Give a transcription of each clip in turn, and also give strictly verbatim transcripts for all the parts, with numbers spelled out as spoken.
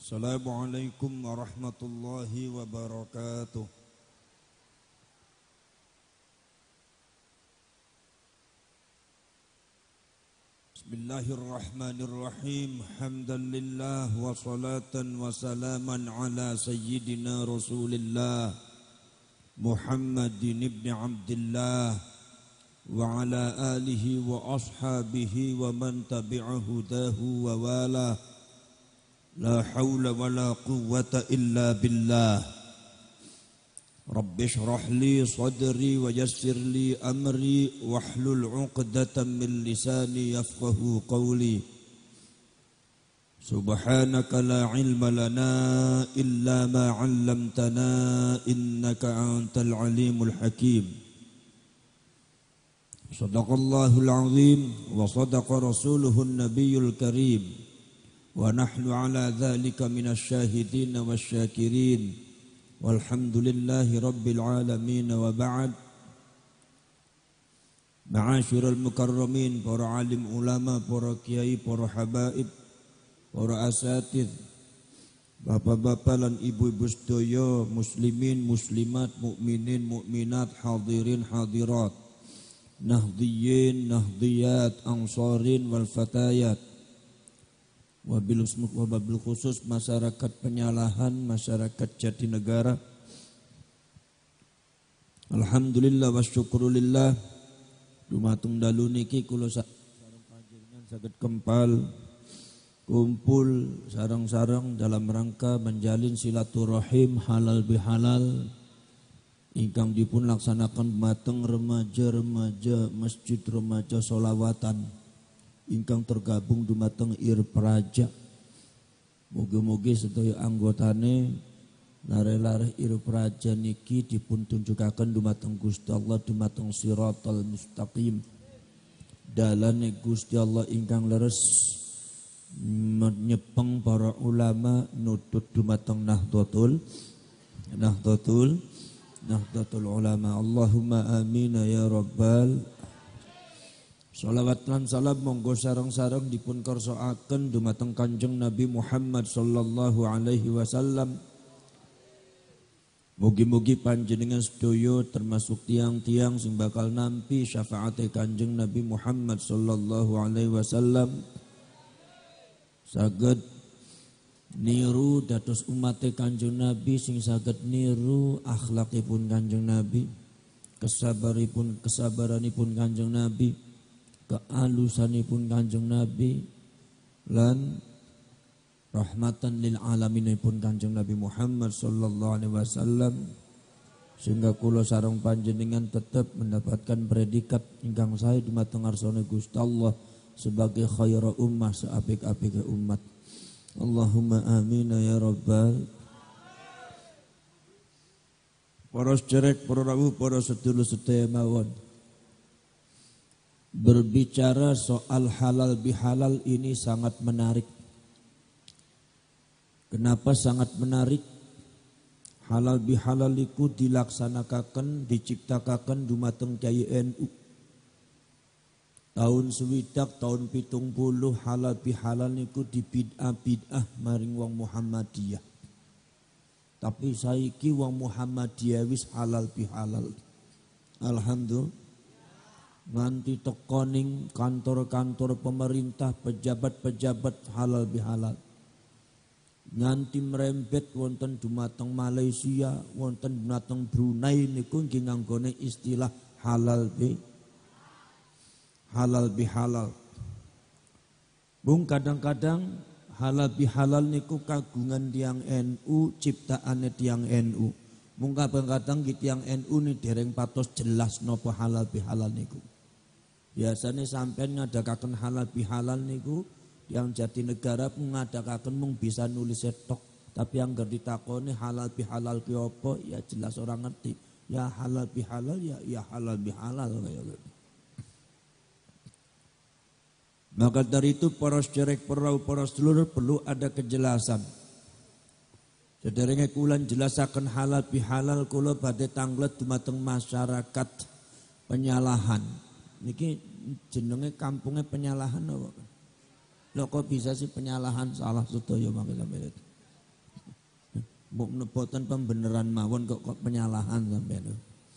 Assalamualaikum warahmatullahi wabarakatuh. Bismillahirrahmanirrahim. Hamdan lillah wa salatan wa salaman ala sayyidina Rasulillah Muhammadin ibn Abdillah wa ala alihi wa ashabihi wa man tabi'a hudahu wa wala. La hawla wa la quwwata illa billah. Rabbi shrah li sadri wa yassir li amri wahlul 'uqdatam min lisani yafqahu qawli. Subhanaka la ilma lana illa ma 'allamtana innaka antal alimul hakim. Shadaqallahul 'azim wa sadaqa rasuluhun nabiyyul karim. Wa nahnu ala dhalika minasy syahidin wasyakirin walhamdulillahi rabbil alamin wa ba'd. Ma'asyiral mukarramin, para alim ulama, para kiai, para habaib, para asatidz, bapak-bapak lan ibu-ibu sedaya, muslimin, muslimat, mukminin, mukminat, hadirin, hadirat, nahdhiyin, nahdhiyat, ansarin wal fatayat. Wabil khusus masyarakat Penyalahan, masyarakat Jatinegara. Alhamdulillah wa syukurulillah. Dumatung dalu niki kula sareng panjenengan saged kempal kumpul sareng-sareng dalam rangka menjalin silaturahim halal bihalal ingkang dipun laksanakan dumateng remaja-remaja Masjid Remaja Sholawatan ingkang tergabung dumateng Ir Praja. Mugi-mugi sedaya anggotane lare-lare Ir Praja niki dipun tunjukaken dumateng Gusti Allah dumateng Shiratal Mustaqim. Dalane Gusti Allah ingkang leres nyepeng para ulama nutut dumateng Nahdlatul Nahdlatul Nahdlatul Ulama. Allahumma amin ya rabbal. Salawat lan salam monggo sareng-sareng dipun kersakaken dumateng Kanjeng Nabi Muhammad sallallahu alaihi wasallam. Mugi-mugi panjenengan sedaya termasuk tiang-tiang sing bakal nampi syafaate Kanjeng Nabi Muhammad sallallahu alaihi wasallam saged niru dados umate Kanjeng Nabi sing saged niru akhlakipun Kanjeng Nabi, kesabaripun kesabaranipun Kanjeng Nabi, kealusanipun Kanjeng Nabi, lan rahmatan lil alaminipun Kanjeng Nabi Muhammad sallallahu alaihi wasallam, sehingga kula sareng panjenengan tetap mendapatkan predikat ingkang sae dumateng ngarsane Gusti Allah sebagai khairu ummah, seapik-apike umat. Allahumma amin ya rabbal. Para sederek, para rawuh, para sedulur sedaya mawon. Berbicara soal halal bihalal ini sangat menarik. Kenapa sangat menarik? Halal bihalal iku dilaksanakan, diciptakaken dumateng Kyai N U. Tahun swidak, tahun pitung puluh halal bihalal niku dibid'ah bid'ah maring wong Muhammadiyah. Tapi saiki wong Muhammadiyah wis halal bihalal. Alhamdulillah. Nganti tekoning kantor-kantor pemerintah, pejabat-pejabat halal bihalal. Nganti merembet wonten dumateng Malaysia, wonten dumateng Brunei niku nggih nganggone istilah halal bi halal bihalal. Bung kadang-kadang halal bihalal niku kagungan tiang N U, ciptaane tiang N U. Mung kadang-kadang tiang N U ni dereng patos jelas napa halal bihalal niku. Biasanya sampean ngadakaken halal bihalal niku yang Jatinegara ngadakaken mung bisa nulis setok, tapi yang anggar ditakoni halal bihalal ki apa ya jelas orang ngerti. Ya halal bihalal ya ya halal bihalal kaya gitu. Maka dari itu para sederek, para para sedulur perlu ada kejelasan. Sederenge kula jelasaken halal bihalal kula badhe tanglet dumateng masyarakat Penyalahan. Niki jenenge kampungnya Penyalahan apa? Loh kok bisa sih Penyalahan salah sedaya mangke sampeyan. Mbok boten pembeneran mawon kok, kok penyalahan sampeyan.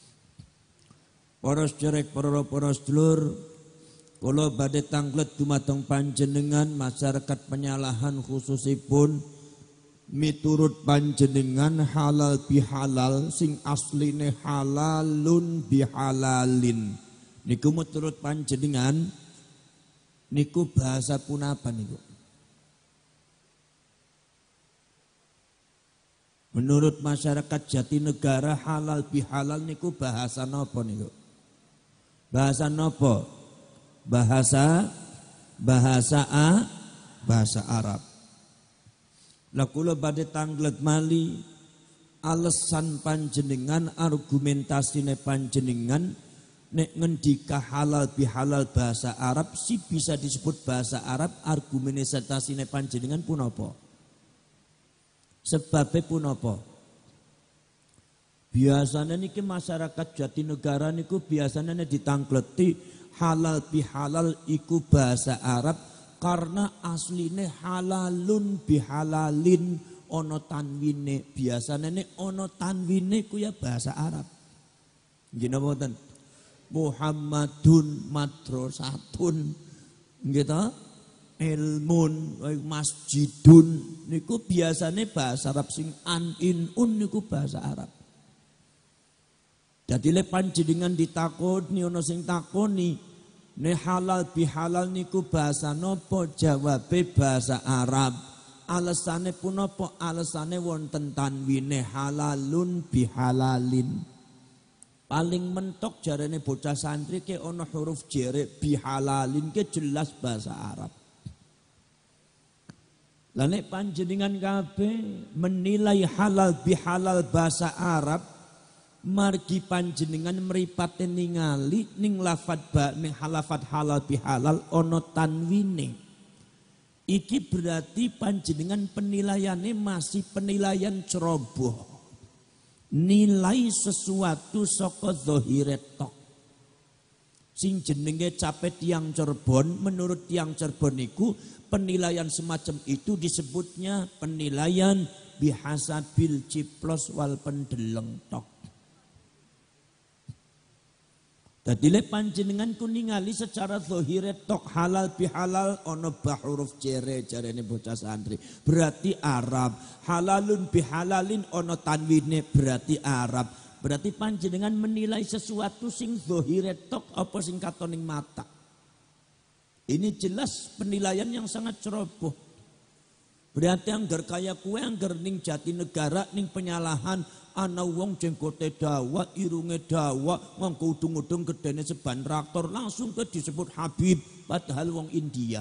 Para sedherek para sedulur, kula badhe tanglet dumateng panjenengan masyarakat penyalahan khususipun miturut panjenengan halal bihalal sing asline halalun bihalalin. Niku miturut panjenengan niku bahasa punapa niku? Menurut masyarakat Jatinegara halal bihalal niku bahasa napa niku? Bahasa napa? Bahasa bahasa A, bahasa Arab. Lah kula badhe tanglet mali alasan panjenengan, argumentasine panjenengan nek ngendika halal bihalal bahasa Arab si bisa disebut bahasa Arab, argumentasine panjenengan pun apa? Sebabnya pun apa? Biasanya niki masyarakat Jatinegara niku biasanya ditangkleti halal bihalal iku bahasa Arab karena asline halalun bihalalin ono tanwine. Biasanya nek ono tanwine ku ya bahasa Arab. Nggih napa mboten? Muhammadun madrasatun gitu. Ilmun masjidun niku biasane bahasa Arab sing an in un niku bahasa Arab. Jadi le panjenengan ditakoni ana sing takoni ne halal bihalal niku bahasa napa, jawabe bahasa Arab. Alasane pun apa? Alasane wonten tanwine halalun bihalalin. Paling mentok jarane bocah santri ke ana huruf jere bihalalin ke jelas bahasa Arab. Lah nek panjenengan kabeh menilai halal bihalal bahasa Arab, margi panjenengan mripate ningali ning lafat ba ning halafat halal bihalal ana tanwine. Iki berarti panjenengan penilaiannya masih penilaian ceroboh. Nilai sesuatu saka zahire tok. Sing jenenge capet tiang Cirebon, menurut tiang Cirebon iku penilaian semacam itu disebutnya penilaian bihasabil ciplos wal pendeleng tok. Dadi le panjenengan ku ningali secara zahire tok halal bihalal ana bah huruf jere jarene bocah santri berarti Arab. Halalun bihalalin ana tanwine berarti Arab. Berarti panjenengan menilai sesuatu sing zahire tok apa sing katoning mata. Ini jelas penilaian yang sangat ceroboh. Berarti angger kaya kue angger ning Jatinegara ning penyalahan ana wong jenggote dawa, irunge dawa, nganggo udung-udung gedene seban traktor langsung ke disebut Habib padahal wong India.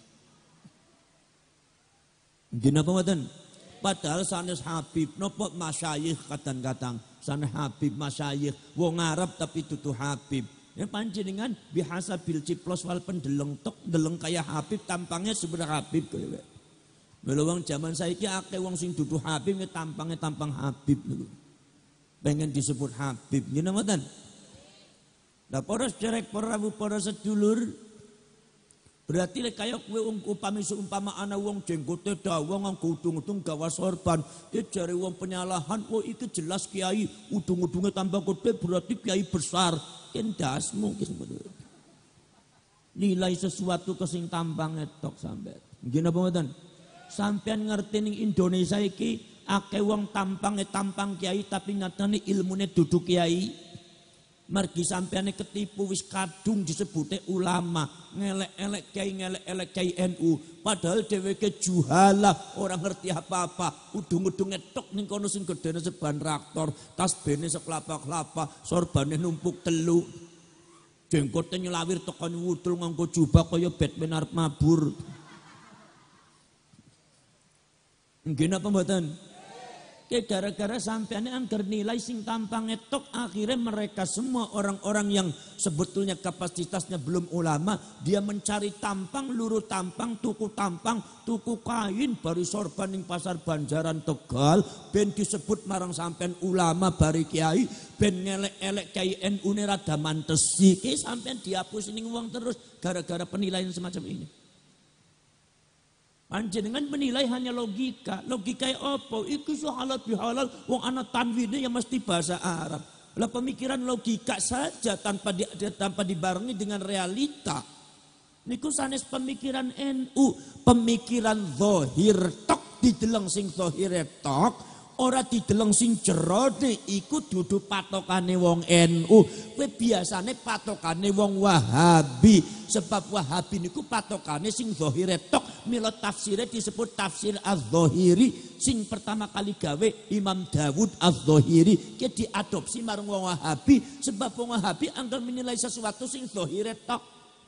Nggih napa mboten? Padahal sanes Habib napa masyayikh kadang-kadang sanes Habib masyayikh wong Arab tapi dudu Habib. Ya panjenengan bihasa bil ciplos wal pendeleng tok deleng kaya Habib tampangnya sebenarnya Habib kowe. Lha wong zaman saiki akeh wong sing dudu Habib tampangnya tampang Habib niku. Pengen disebut Habib ngene mboten. Lah para sedherek para rawuh para sedulur berarti lek kaya kowe upami seumpama ana wong jenggote dawa nganggo udung-udung gawa sorban ya jare wong penyalahan oh iki jelas kiai udung-udunge tambah gede berarti kiai besar kendasmu ki nilai sesuatu ke sing tampang etok sampean nggih napa mboten sampean ngerti ning Indonesia iki akeh wong tampange tampang kiai tapi nyatane ilmune dudu kiai. Margi sampeane ketipu wis kadung disebute ulama, ngelek-elek kiai ngelek-elek kiai N U, padahal dheweke juhalah, ora ngerti apa-apa, udung-udunge tok ning kono sing gedene seban traktor, tasbene seklapa-klapa, sorbane numpuk telu. Jenggote nyelawir tekan wudul nganggo jubah kaya Batman arep mabur. Nggih napa mboten? Ke gara-gara sampeane angger nilai sing tampang etok akhirnya mereka semua orang-orang yang sebetulnya kapasitasnya belum ulama dia mencari tampang luru tampang tuku tampang tuku kain bari sorban ning pasar Banjaran Tegal ben disebut marang sampean ulama bari kiai ben ngelek-elek kiai N U ne rada mantesi ki sampean dihapus ning wong terus gara-gara penilaian semacam ini. Panjenengan menilai hanya logika. Logika apa? Iku iso halal bihalal wong ana tanwine ya mesti bahasa Arab. Lah pemikiran logika saja tanpa di, tanpa dibarengi dengan realita. Niku sanes pemikiran N U, pemikiran zahir tok dideleng sing zahire tok, ora dideleng sing jerone iku dudu patokane wong N U. Kowe biasane patokane wong Wahabi, sebab Wahabi niku patokane sing zahire tok. Mila tafsirnya disebut tafsir az-zahiri, sing pertama kali gawe Imam Dawud az-zahiri. Ki diadopsi marang wong Wahabi, sebab wong Wahabi anggar menilai sesuatu sing zahire tok.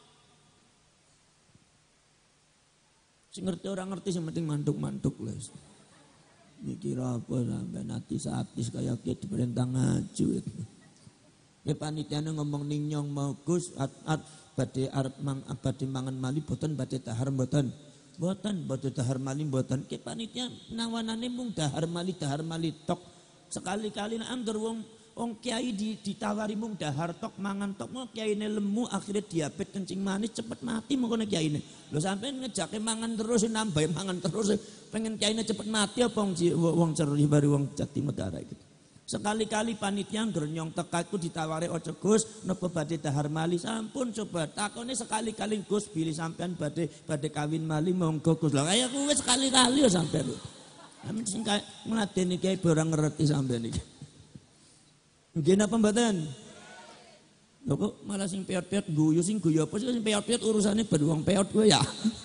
Sing ngerti orang ngerti sing penting mantuk-mantuk les. Mikir apa sampai nanti satis kayak gitu diperintah ngaju itu. Ya panitiane ngomong ning nyong mau Gus at at badhe arep mang badhe mangan mali boten badhe dahar boten. Boten badhe dahar mali boten. Ki panitia nawanane mung dahar mali dahar mali tok. Sekali-kali nek angger wong wong kiai ditawari mung dahar tok mangan tok mau kiyaine lemu akhirnya diabetes kencing manis cepet mati mengkono kiyaine. Lho sampean ngejake mangan terus nambah mangan terus pengen kiyaine cepet mati apa wong wong cerih bari wong Jati Medara gitu. Sekali-kali panitia angger nyong tekaku ditawari ojo Gus napa badhe dahar mali sampun coba takone sekali-kali Gus pilih sampean badhe badhe kawin mali monggo Gus. Lah kaya kuwi sekali-kali ya sampean. Amin sing kaya ngladeni kiai ora ngerti sampean iki. Nggih napa mboten? Lho kok malah sing peot-peot guyu sing guyu apa sih sing peot-peot urusane ben wong peot kowe ya.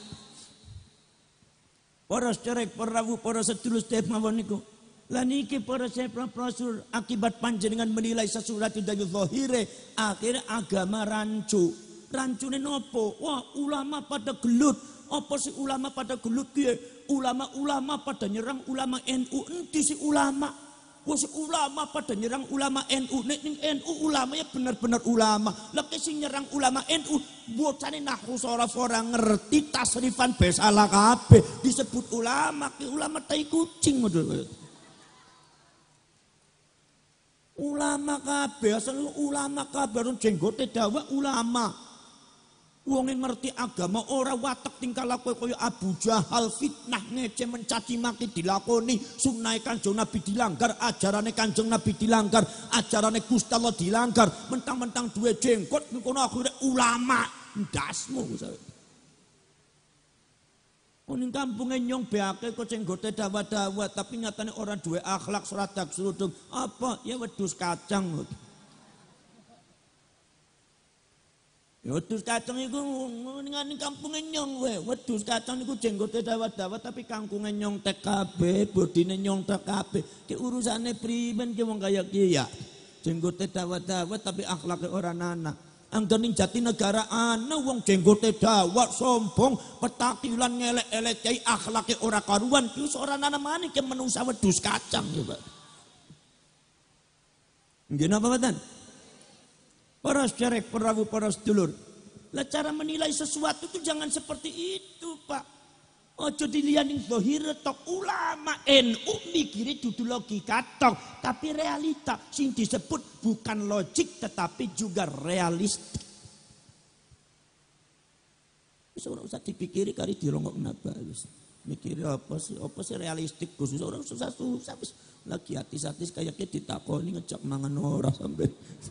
Para cerek para wu para sedulur sedherek mawon niku. Lah niki para profesor akibat panjenengan menilai sesuatu dari zahire akhirnya agama rancu. Rancune nopo? Wah, ulama pada gelut. Apa sih ulama pada gelut piye? Ulama-ulama pada nyerang ulama N U. Enti si ulama. Wah si ulama pada nyerang ulama N U. Nek ning N U ulamanya benar-benar ulama. Lek sing nyerang ulama N U bocane nahwu soraf ora ngerti tasrifan besalah kabeh disebut ulama. Ki ulama tai kucing model. Ulama kabeh asal ulama kabeh jenggote dawa ulama. Wong ngerti agama ora watek tingkah laku kaya Abu Jahal fitnah ngece mencaci maki dilakoni sunah Kanjeng Nabi dilanggar ajarane Kanjeng Nabi dilanggar ajarane Gusti Allah dilanggar mentang-mentang duwe jenggot ngono akhire ulama ndasmu ning kampunge nyong beake kok jenggote dawa-dawa tapi nyatane orang duwe akhlak seradak serudung apa ya wedhus kacang. Ya wedhus kacang iku ning kampunge nyong wae. Wedhus kacang niku jenggote dawa-dawa tapi kangkunge nyong tek kabeh, bodine nyong tek kabeh. Ki urusane primen ki wong kaya ki ya. Jenggote dawa-dawa tapi akhlake ora ana. Angger ning Jatinegara ana wong jenggote dawa sombong, petakilan ngelek-elek kiai akhlake ora karuan ki ora ana maneh ki menungsa wedhus kacang coba. Nggih napa mboten? Para cerek, para wu, para sedulur. Lah cara menilai sesuatu itu jangan seperti itu, Pak. Ojo dilihat ning zahir tok ulama N U mikire dudu logika tok, tapi realita sing disebut bukan logik tetapi juga realistik. Wis ora usah dipikiri kari dirongokna bae wis. Mikir apa sih? Apa sih realistik Gus? Ora susah-susah wis. Lagi hati-hati kayaknya ditakoni ngejak mangan ora sampe.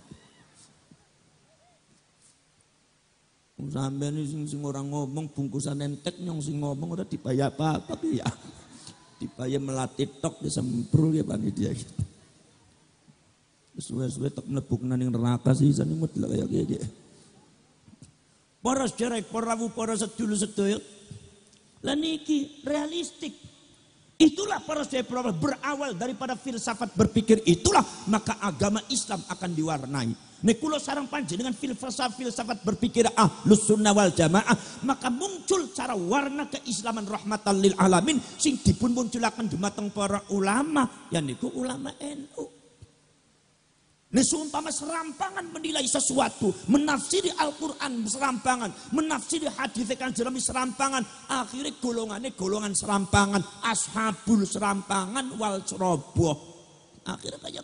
Sampeyan sing sing ora ngomong bungkusan entek nyong sing ngomong ora dibayar apa-apa ya. Dibayar melatih tok disemprul ya panitia gitu. Suwe-suwe tok mlebukna ning neraka sih sane model kaya iki. Para cerek para wu para sedulur sedaya. Lah niki realistik. Itulah para cerek berawal daripada filsafat berpikir itulah maka agama Islam akan diwarnai. Nek kula sareng panjenengan filsafat filsafat berpikir Ahlus Sunnah wal Jamaah maka muncul cara warna keislaman rahmatan lil alamin sing dipun munculaken dumateng para ulama yaiku ulama N U. Nek seumpama serampangan menilai sesuatu, menafsiri Al-Qur'an serampangan, menafsiri hadis Kanjeng Nabi serampangan, akhirnya golongane golongan serampangan, ashabul serampangan wal ceroboh. Akhirnya kayak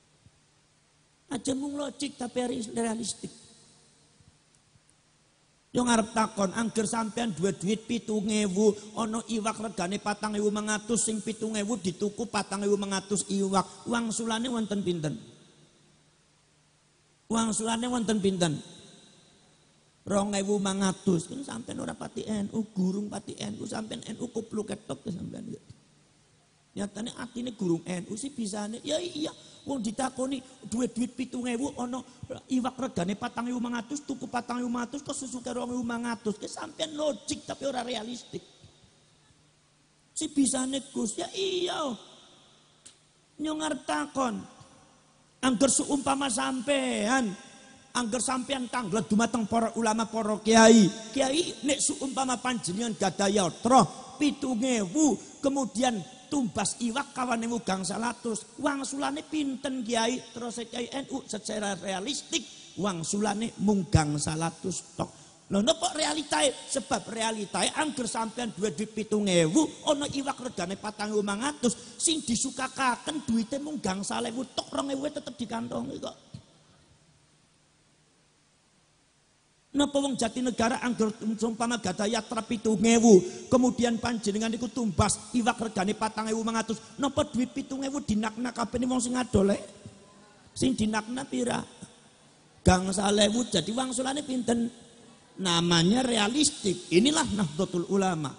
aja mung logik tapi realistik. Yo ngarep takon, angger sampean duwe duit pitung ewu, ana iwak regane patang ewu mangatus, sing pitung ewu dituku patang ewu mangatus iwak, uang sulane wonten pinten? Uang sulane wonten pinten? Rong ewu mangatus, ini sampean ora pati N U, gurung pati N U, sampean N U kupluk ketok ke sampean. Nyatane atine gurung N U sih bisane, ya iya. Wong ditakoni duit-duit pitung ewu ono iwak regane patang ewu mangatus tuku patang ewu mangatus kok susu karo ewu mangatus ke sampean logik tapi ora realistik. Si bisane Gus ya iya. Nyongar takon. Angger seumpama sampean, angger sampean tanglet dumateng para ulama para kiai. Kiai nek seumpama panjenengan gadah yatra pitung ewu kemudian tumbas iwak kawan ewu gangsal atus, uang sulane pinten kiai? Terus kiai N U secara realistik uang sulane mung gangsal atus tok. Lho napa realitae? Sebab realitae angger sampean duwe duit pitung ewu, ana iwak regane patang ewu mangatus, sing disukakaken duite mung gangsal ewu tok, rong ewu tetep dikantongi kok. Napa wong Jatinegara angger umpama gadah yatra pitung ewu, kemudian panjenengan iku tumbas iwak regane patang ewu mangatus, napa duit pitung ewu dinakna kabeh wong sing adole? Sing dinakna pira? Gangsal ewu, jadi wong sulane pinten? Namanya realistik. Inilah Nahdlatul Ulama.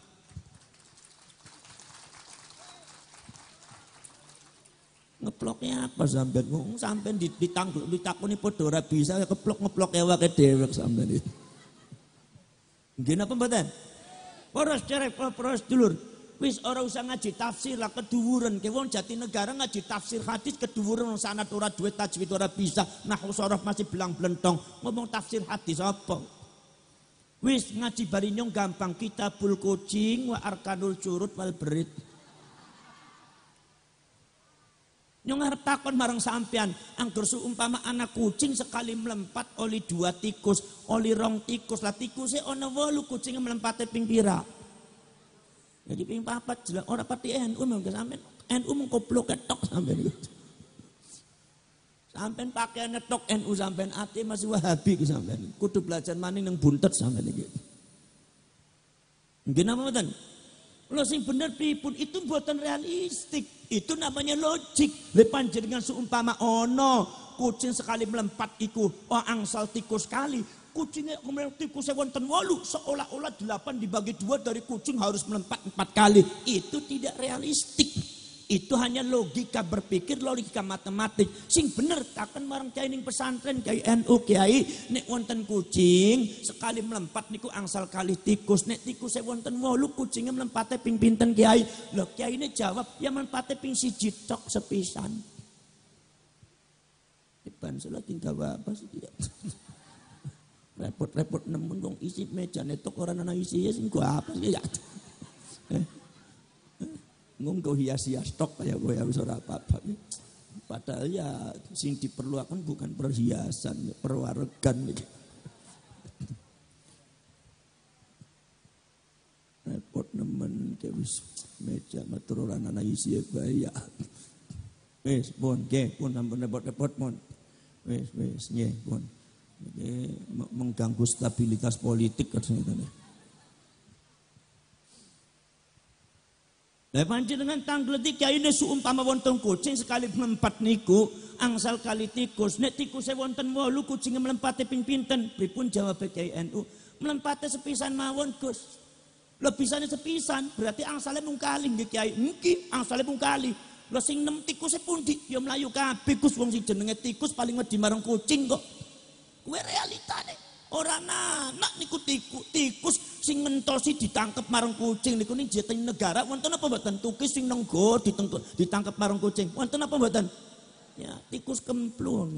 Ngeploknya apa sampean? Wong sampean ditanggul ditakoni padha ora bisa keplok-ngeplok ewake dhewe sampean itu. Nggih napa mboten? Para sedherek para sedulur, wis ora usah ngaji tafsir lah keduwuren. Ke wong Jatinegara ngaji tafsir hadis keduwuren sanad ora duwe tajwid ora bisa, nahwu sorof masih belang-blentong. Ngomong tafsir hadis apa? Wis ngaji barinyong gampang, Kitabul Kucing wa Arkanul Curut wal Berit. Nyong arep takon marang sampean, angger seumpama anak kucing sekali melempat oli dua tikus, oli rong tikus, lah tikuse ana wolu kucing melempate ping pira? Jadi ping papat jelas ora pati N U mengko sampean N U mung koplok ketok sampean. Sampean pakaian netok N U sampean ati masih Wahabi ki sampean. Kudu belajar maning nang buntet sampean iki. Nggih napa mboten? Lho sing bener pripun itu mboten realistik. Itu namanya logik. Le panjenengan seumpama ono kucing sekali melempat iku oh angsal tikus kali. Kucingnya kemudian tikusnya wonten wolu, seolah-olah delapan dibagi dua dari kucing harus melempat empat kali. Itu tidak realistik. Itu hanya logika berpikir, logika matematik. Sing bener takkan marang kiai ning pesantren, kiai N U, kiai nek wonten kucing sekali melempat niku angsal kali tikus. Nek tikusnya wonten wolu, kucingnya melempate ping pinten kiai. Lho kiai ini jawab, ya melempate ping siji tok sepisan. Depan salah tinggal apa sih tidak. Repot-repot nemen dong isi meja netok orang anak isi ya sing gua apa sih ya. Ngomong kau hias-hias tok kayak gue harus ora apa-apa. Padahal ya sing diperlukan bukan perhiasan, perwaregan gitu. Repot nemen kayak wis meja matur orang anak isi ya bahaya. Wes pun, ke pun sampun repot-repot pun. Wes wes nggih pun. Ini mengganggu stabilitas politik katanya. Lah panjenengan tangleti kiai ne seumpama wonten kucing sekali melempat niku angsal kali tikus. Nek tikuse wonten wolu kucinge melempate ping pinten? Pripun jawab kiai N U? Melempate sepisan mawon, Gus. Lho bisane sepisan, berarti angsale mung kali nggih kiai. Nggih, angsale mung kali. Lho sing nem tikuse pundi? Ya mlayu kabeh Gus, wong sing jenenge tikus paling wedi marang kucing kok. Kuwi realitane. Ora anak niku tikus, tikus sing ngentosi ditangkep marang kucing niku ning Jatinegara wonten apa mboten? Tukis sing nenggo ditangkep marang kucing. Wonten apa mboten? Ya, tikus kemplung.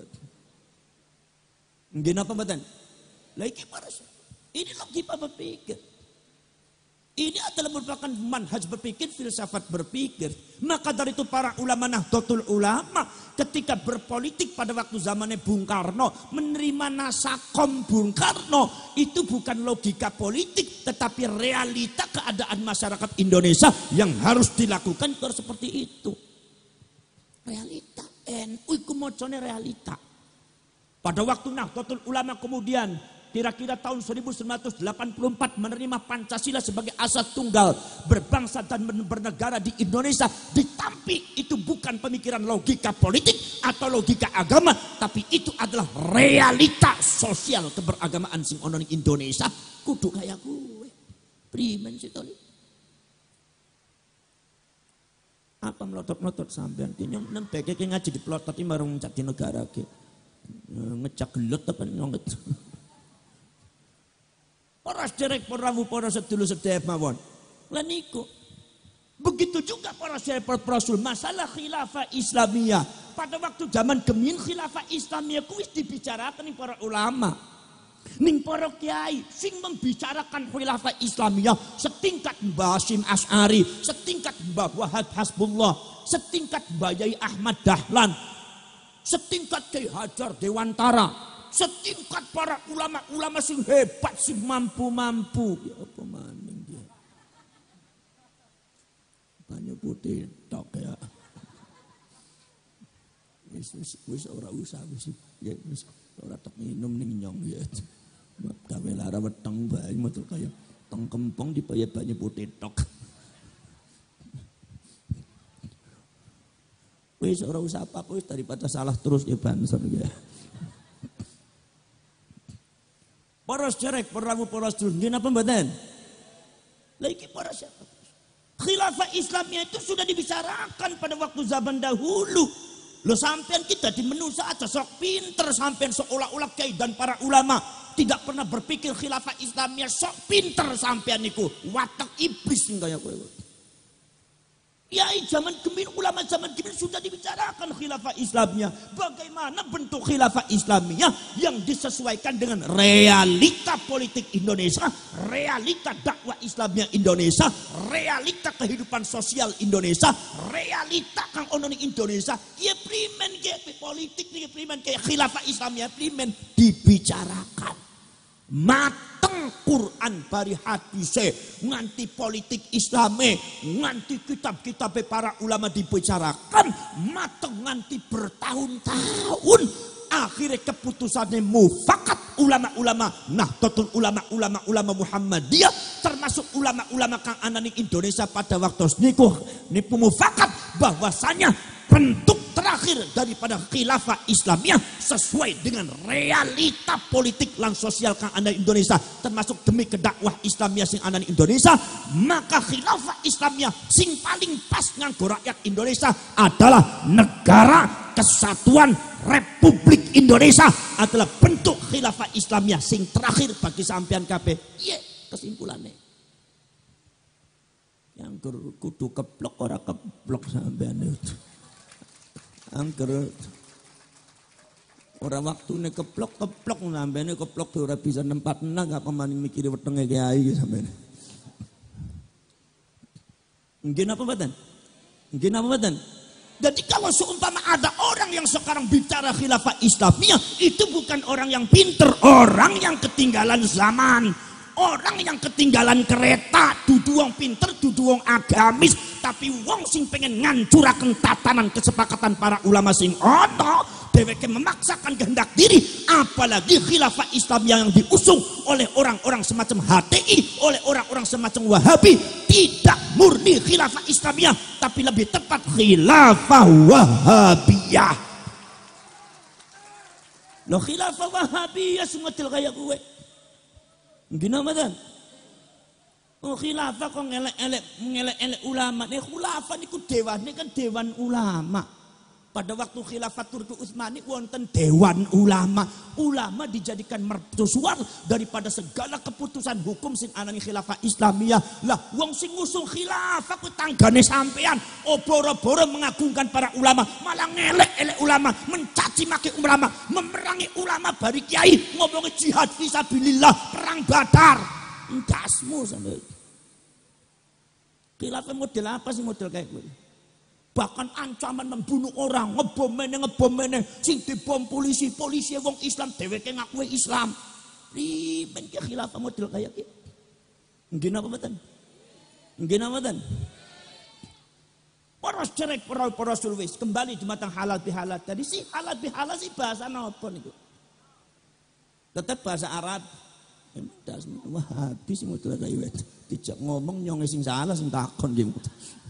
Nggih napa mboten? Lah iki paras. Ini logika berpikir. Ini adalah merupakan manhaj berpikir, filsafat berpikir. Maka dari itu para ulama Nahdlatul Ulama ketika berpolitik pada waktu zamannya Bung Karno menerima nasakom Bung Karno itu bukan logika politik tetapi realita keadaan masyarakat Indonesia yang harus dilakukan harus seperti itu. Realita. N U iku mocone realita. Pada waktu Nahdlatul Ulama kemudian kira-kira tahun seribu sembilan ratus delapan puluh empat menerima Pancasila sebagai asas tunggal berbangsa dan bernegara di Indonesia, ditampi itu bukan pemikiran logika politik atau logika agama, tapi itu adalah realita sosial keberagamaan sing ono ning Indonesia. Kudu kaya gue primen sih toli apa melotot-melotot sampean ki nyong nang beke ki ngaji diplototi marung cak di negara ki ngecak gelut apa nyonget. Para sederek para rawuh para sedulur sedherek mawon. Lah niku. Begitu juga para sederek para rasul masalah khilafah Islamiyah. Pada waktu zaman Gemin khilafah Islamiyah kuwi dibicarakan ning para ulama. Ning para kiai sing membicarakan khilafah Islamiyah setingkat Mbah Hasyim Asy'ari, setingkat Mbah Wahab Hasbullah, setingkat Mbah Yai Ahmad Dahlan, setingkat Kiai Hajar Dewantara, setingkat para ulama-ulama sing hebat, sing mampu-mampu. Ya apa maning dia? Banyu putih tok ya. Wis wis wis ora usah wis ya wis ora tak minum ning nyong ya. Gawe lara weteng bae metu kaya teng kempong dipaya banyu putih tok. Wis ora usah apa wis daripada salah terus ya bangsa ya. Para sederek, para rawuh, para sedulur, nggih napa mboten? Lah iki para siapa? Khilafah Islamnya itu sudah dibicarakan pada waktu zaman dahulu. Lo sampean kita di menusa aja sok pinter sampean seolah-olah kiai dan para ulama tidak pernah berpikir khilafah Islamnya sok pinter sampean niku watak iblis sing kaya kowe. Kiai zaman Gemin, ulama zaman Gemin sudah dibicarakan khilafah Islamnya. Bagaimana bentuk khilafah Islamnya yang disesuaikan dengan realita politik Indonesia, realita dakwah Islamnya Indonesia, realita kehidupan sosial Indonesia, realita kang ono ning Indonesia. Ya primen ke politik nih primen kayak khilafah Islamnya primen dibicarakan. Mateng Quran bari hadise nganti politik Islame nganti kitab-kitab para ulama dibicarakan mateng nganti bertahun-tahun akhirnya keputusannya mufakat ulama-ulama Nahdlatul Ulama ulama-ulama Muhammadiyah termasuk ulama-ulama kang ana ning Indonesia pada waktu niku niku mufakat bahwasanya bentuk terakhir daripada khilafah Islamiyah sesuai dengan realita politik lan sosial kang ana Indonesia termasuk demi kedakwah Islamiyah sing ana Indonesia, maka khilafah Islamiyah sing paling pas nganggo rakyat Indonesia adalah negara kesatuan Republik Indonesia adalah bentuk khilafah Islamiyah sing terakhir bagi sampean kabeh. Iya kesimpulannya. Yang kudu keplok ora keplok sampean itu. Angker orang waktu ini keplok keplok nambahnya keplok tuh orang bisa nempat nang apa maning mikir wetenge kiai sampean. Mungkin apa badan? Mungkin apa badan? Jadi kalau seumpama ada orang yang sekarang bicara khilafah Islamiyah itu bukan orang yang pinter, orang yang ketinggalan zaman. Orang yang ketinggalan kereta, dudu wong pinter, dudu wong agamis, tapi wong sing pengen ngancuraken tatanan kesepakatan para ulama sing ono, dheweke memaksakan kehendak diri, apalagi khilafah Islam yang diusung oleh orang-orang semacam H T I, oleh orang-orang semacam Wahabi, tidak murni khilafah Islamiyah, tapi lebih tepat khilafah Wahabiyah. Lo khilafah Wahabiyah semodel kayak gue. Gimana dan? Oh khilafah kok ngelek-elek ngelek-elek ulama. Nih khilafah niku dewan, ini kan dewan ulama. Pada waktu khilafah Turki Utsmani wonten dewan ulama. Ulama dijadikan mercusuar daripada segala keputusan hukum sing anani khilafah Islamiyah. Lah wong sing ngusung khilafah ku tanggane sampean. Oh boro-boro mengagungkan para ulama, malah ngelek-elek ulama, mencaci maki ulama, memerangi ulama bari kiai, ngomongi jihad fisabilillah, perang Badar. Entasmu sampe. Khilafah model apa sih model kayak gue? Bahkan ancaman membunuh orang, ngebom meneh ngebom meneh, sing dibom polisi, polisi wong Islam, dheweke ngaku Islam. Riben ki khilafah model kayak gitu. Nggih napa mboten? Nggih napa mboten? Para cerek para para sulwis kembali di matang halal bihalal. Tadi sih halal bihalal sih bahasa napa niku? Tetap bahasa Arab. Emang dak Wahabi sing model kaya wet. Dijak ngomong nyong sing salah sing takon nggih.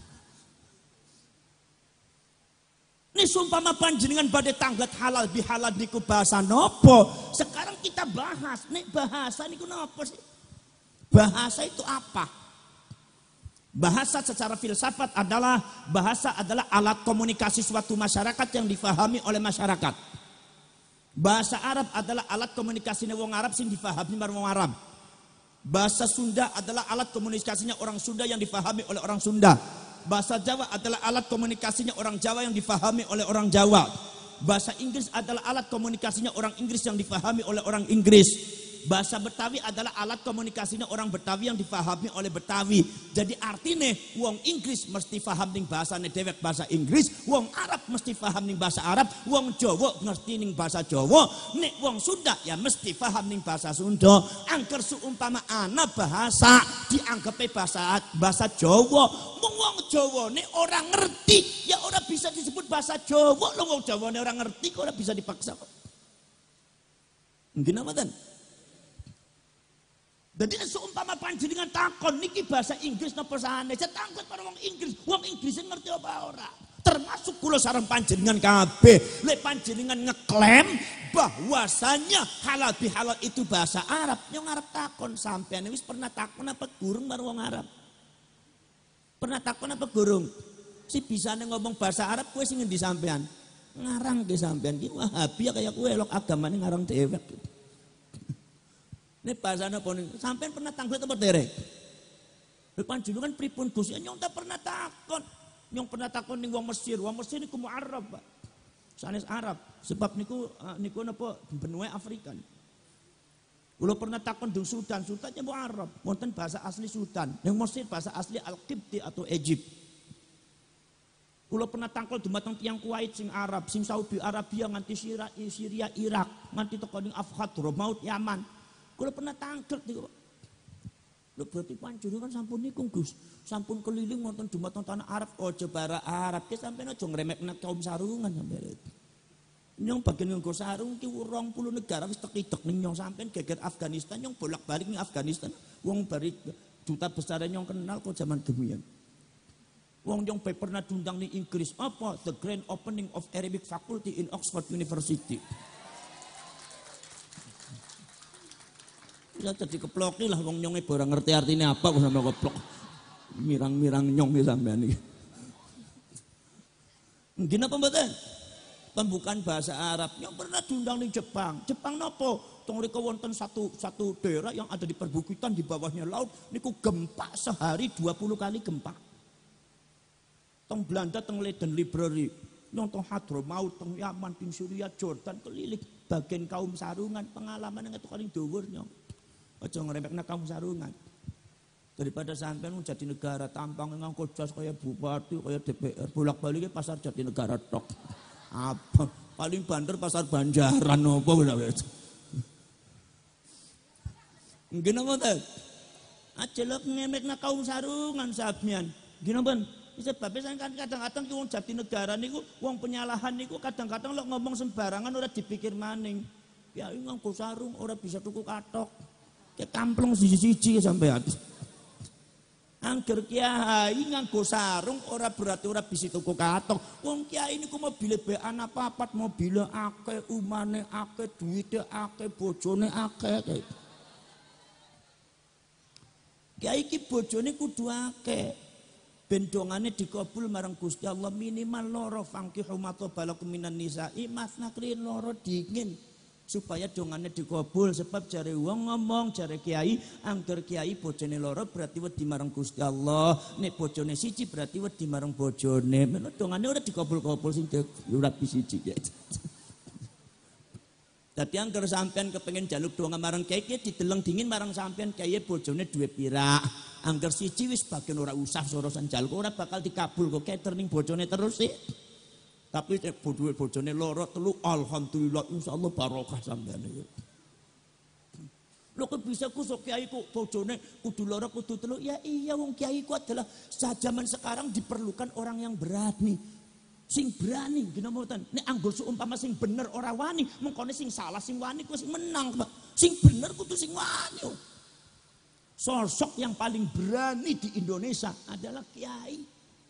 Ini sumpama panjenengan badai tanggat halal bihalal niku bahasa nopo. Sekarang kita bahas, nih bahasa niku nopo sih? Bahasa itu apa? Bahasa secara filsafat adalah bahasa adalah alat komunikasi suatu masyarakat yang difahami oleh masyarakat. Bahasa Arab adalah alat komunikasinya wong Arab sing difahami marang wong Arab. Bahasa Sunda adalah alat komunikasinya orang Sunda yang difahami oleh orang Sunda. Bahasa Jawa adalah alat komunikasinya orang Jawa yang difahami oleh orang Jawa. Bahasa Inggris adalah alat komunikasinya orang Inggris yang difahami oleh orang Inggris. Bahasa Betawi adalah alat komunikasinya orang Betawi yang difahami oleh Betawi. Jadi artinya wong Inggris mesti paham ning bahasane dewek bahasa Inggris, wong Arab mesti paham ning bahasa Arab, wong Jawa ngerti ning bahasa Jawa, nek wong Sunda ya mesti paham ning bahasa Sunda. Angger seumpama ana bahasa dianggepe bahasa bahasa Jawa, wong wong Jawa nek orang ngerti ya ora bisa disebut bahasa Jawa. Lho wong Jawane orang ngerti kok ora bisa dipaksa kok. Nggih napa? Jadi seumpama panjenengan takon niki bahasa Inggris napa sanes, takut para wong Inggris, wong Inggris ngerti apa ora. Termasuk kula sareng panjenengan kabeh, lek panjenengan ngeklaim bahwasanya halal bihalal itu bahasa Arab, nyong Arab takon sampean wis pernah takon apa gurung karo wong Arab? Pernah takon apa gurung? Si bisane ngomong bahasa Arab kowe sing ngendi sampean? Ngarang ke sampean ki Wahabi ya kaya kowe lok agamane ngarang dewek. Ini bahasa apa nih? Sampai pernah tanglet apa derek? Panjenengan pripun Gus? Nyong tak pernah takon. Nyong pernah takon ning wong Mesir. Wong Mesir niku mu Arab, Pak. Sanes Arab. Sebab niku niku napa benua Afrika. Kula pernah takon di Sudan, Sudannya mu Arab. Wonten bahasa asli Sudan. Yang Mesir bahasa asli Al-Qibti atau Egypt. Kula pernah tangkol dumateng tiyang Kuwait sing Arab, sing Saudi Arabia nganti Syria, Syria Irak, nganti teko ning Afghan, Romaut Yaman. Kalau pernah tangkep niku. Lho berarti panjenengan sampun niku Gus. Sampun keliling wonten dumateng tanah Arab, aja bara Arab ki sampeyan aja ngremekna kaum sarungan sampeyan. Nyong bagian nganggo sarung ki rong puluh negara wis tekidek nyong sampeyan geger Afghanistan nyong bolak-balik ning Afghanistan. Wong bari duta besar nyong kenal kok zaman demian. Wong nyong pernah diundang ning Inggris apa the grand opening of Arabic faculty in Oxford University. Ya jadi keploki lah wong nyonge barang ngerti artinya apa kok sampe keplok. Mirang-mirang nyong iki sampean iki. Nggih napa mboten? Pembukaan bahasa Arab yang pernah diundang di Jepang. Jepang nopo? Tong mriko wonten satu satu daerah yang ada di perbukitan di bawahnya laut niku gempa sehari dua puluh kali gempa. Tong Belanda teng Leiden Library, nyong tong Hadramaut, tong Yaman, teng Syria, Jordan keliling bagian kaum sarungan pengalaman yang itu paling dhuwur nyong. Aja ngremekna kaum sarungan. Daripada sampean jadi negara tampang nganggo jas kaya bupati, kaya D P R, bolak-balik pasar Jatinegara tok. Apa? Paling banter pasar Banjaran apa wis. Nggih napa ta? Aja lek ngemekna kaum sarungan sampean. Nggih napa? Sebab kan kadang-kadang ki wong Jatinegara niku wong penyalahan niku kadang-kadang lek ngomong sembarangan ora dipikir maning. Ya nganggo sarung ora bisa tuku katok. Kayak kamplong siji-siji sampean. Angger kiai nganggo sarung ora berarti ora bisa tuku katok. Wong kiai niku mobile bean apa-apat, mobile akeh, umane akeh, duwite akeh, bojone akeh. Kiai iki bojone kudu akeh. Ben dongane dikabul marang Gusti Allah minimal loro fangkihu ma tabalakum minan nisa'i masnakrin loro dingin. Supaya dongane dikabul sebab jare wong ngomong jare kiai angger kiai bojone loro berarti wedi marang Gusti Allah, nek bojone siji berarti wedi marang bojone. Menawa dongane ora dikabul-kabul sing ora siji. Dadi angger sampean kepengin jaluk donga marang kiai ki dideleng dingin marang sampean kiai bojone duwe pira. Angger siji wis bagian ora usah sorosan jaluk ora bakal dikabul kok catering bojone terus sih. Tapi cek bodoh bojone loro telu alhamdulillah insyaallah barokah sampean iki. Lho kok bisa ku sok kiai kok bojone kudu loro kudu telu ya iya wong kiai ku adalah zaman sekarang diperlukan orang yang berani. Sing berani gina mboten. Nek anggul seumpama sing bener ora wani, mengkone sing salah sing wani ku sing menang, Pak. Sing bener kudu sing wani. Sosok yang paling berani di Indonesia adalah kiai.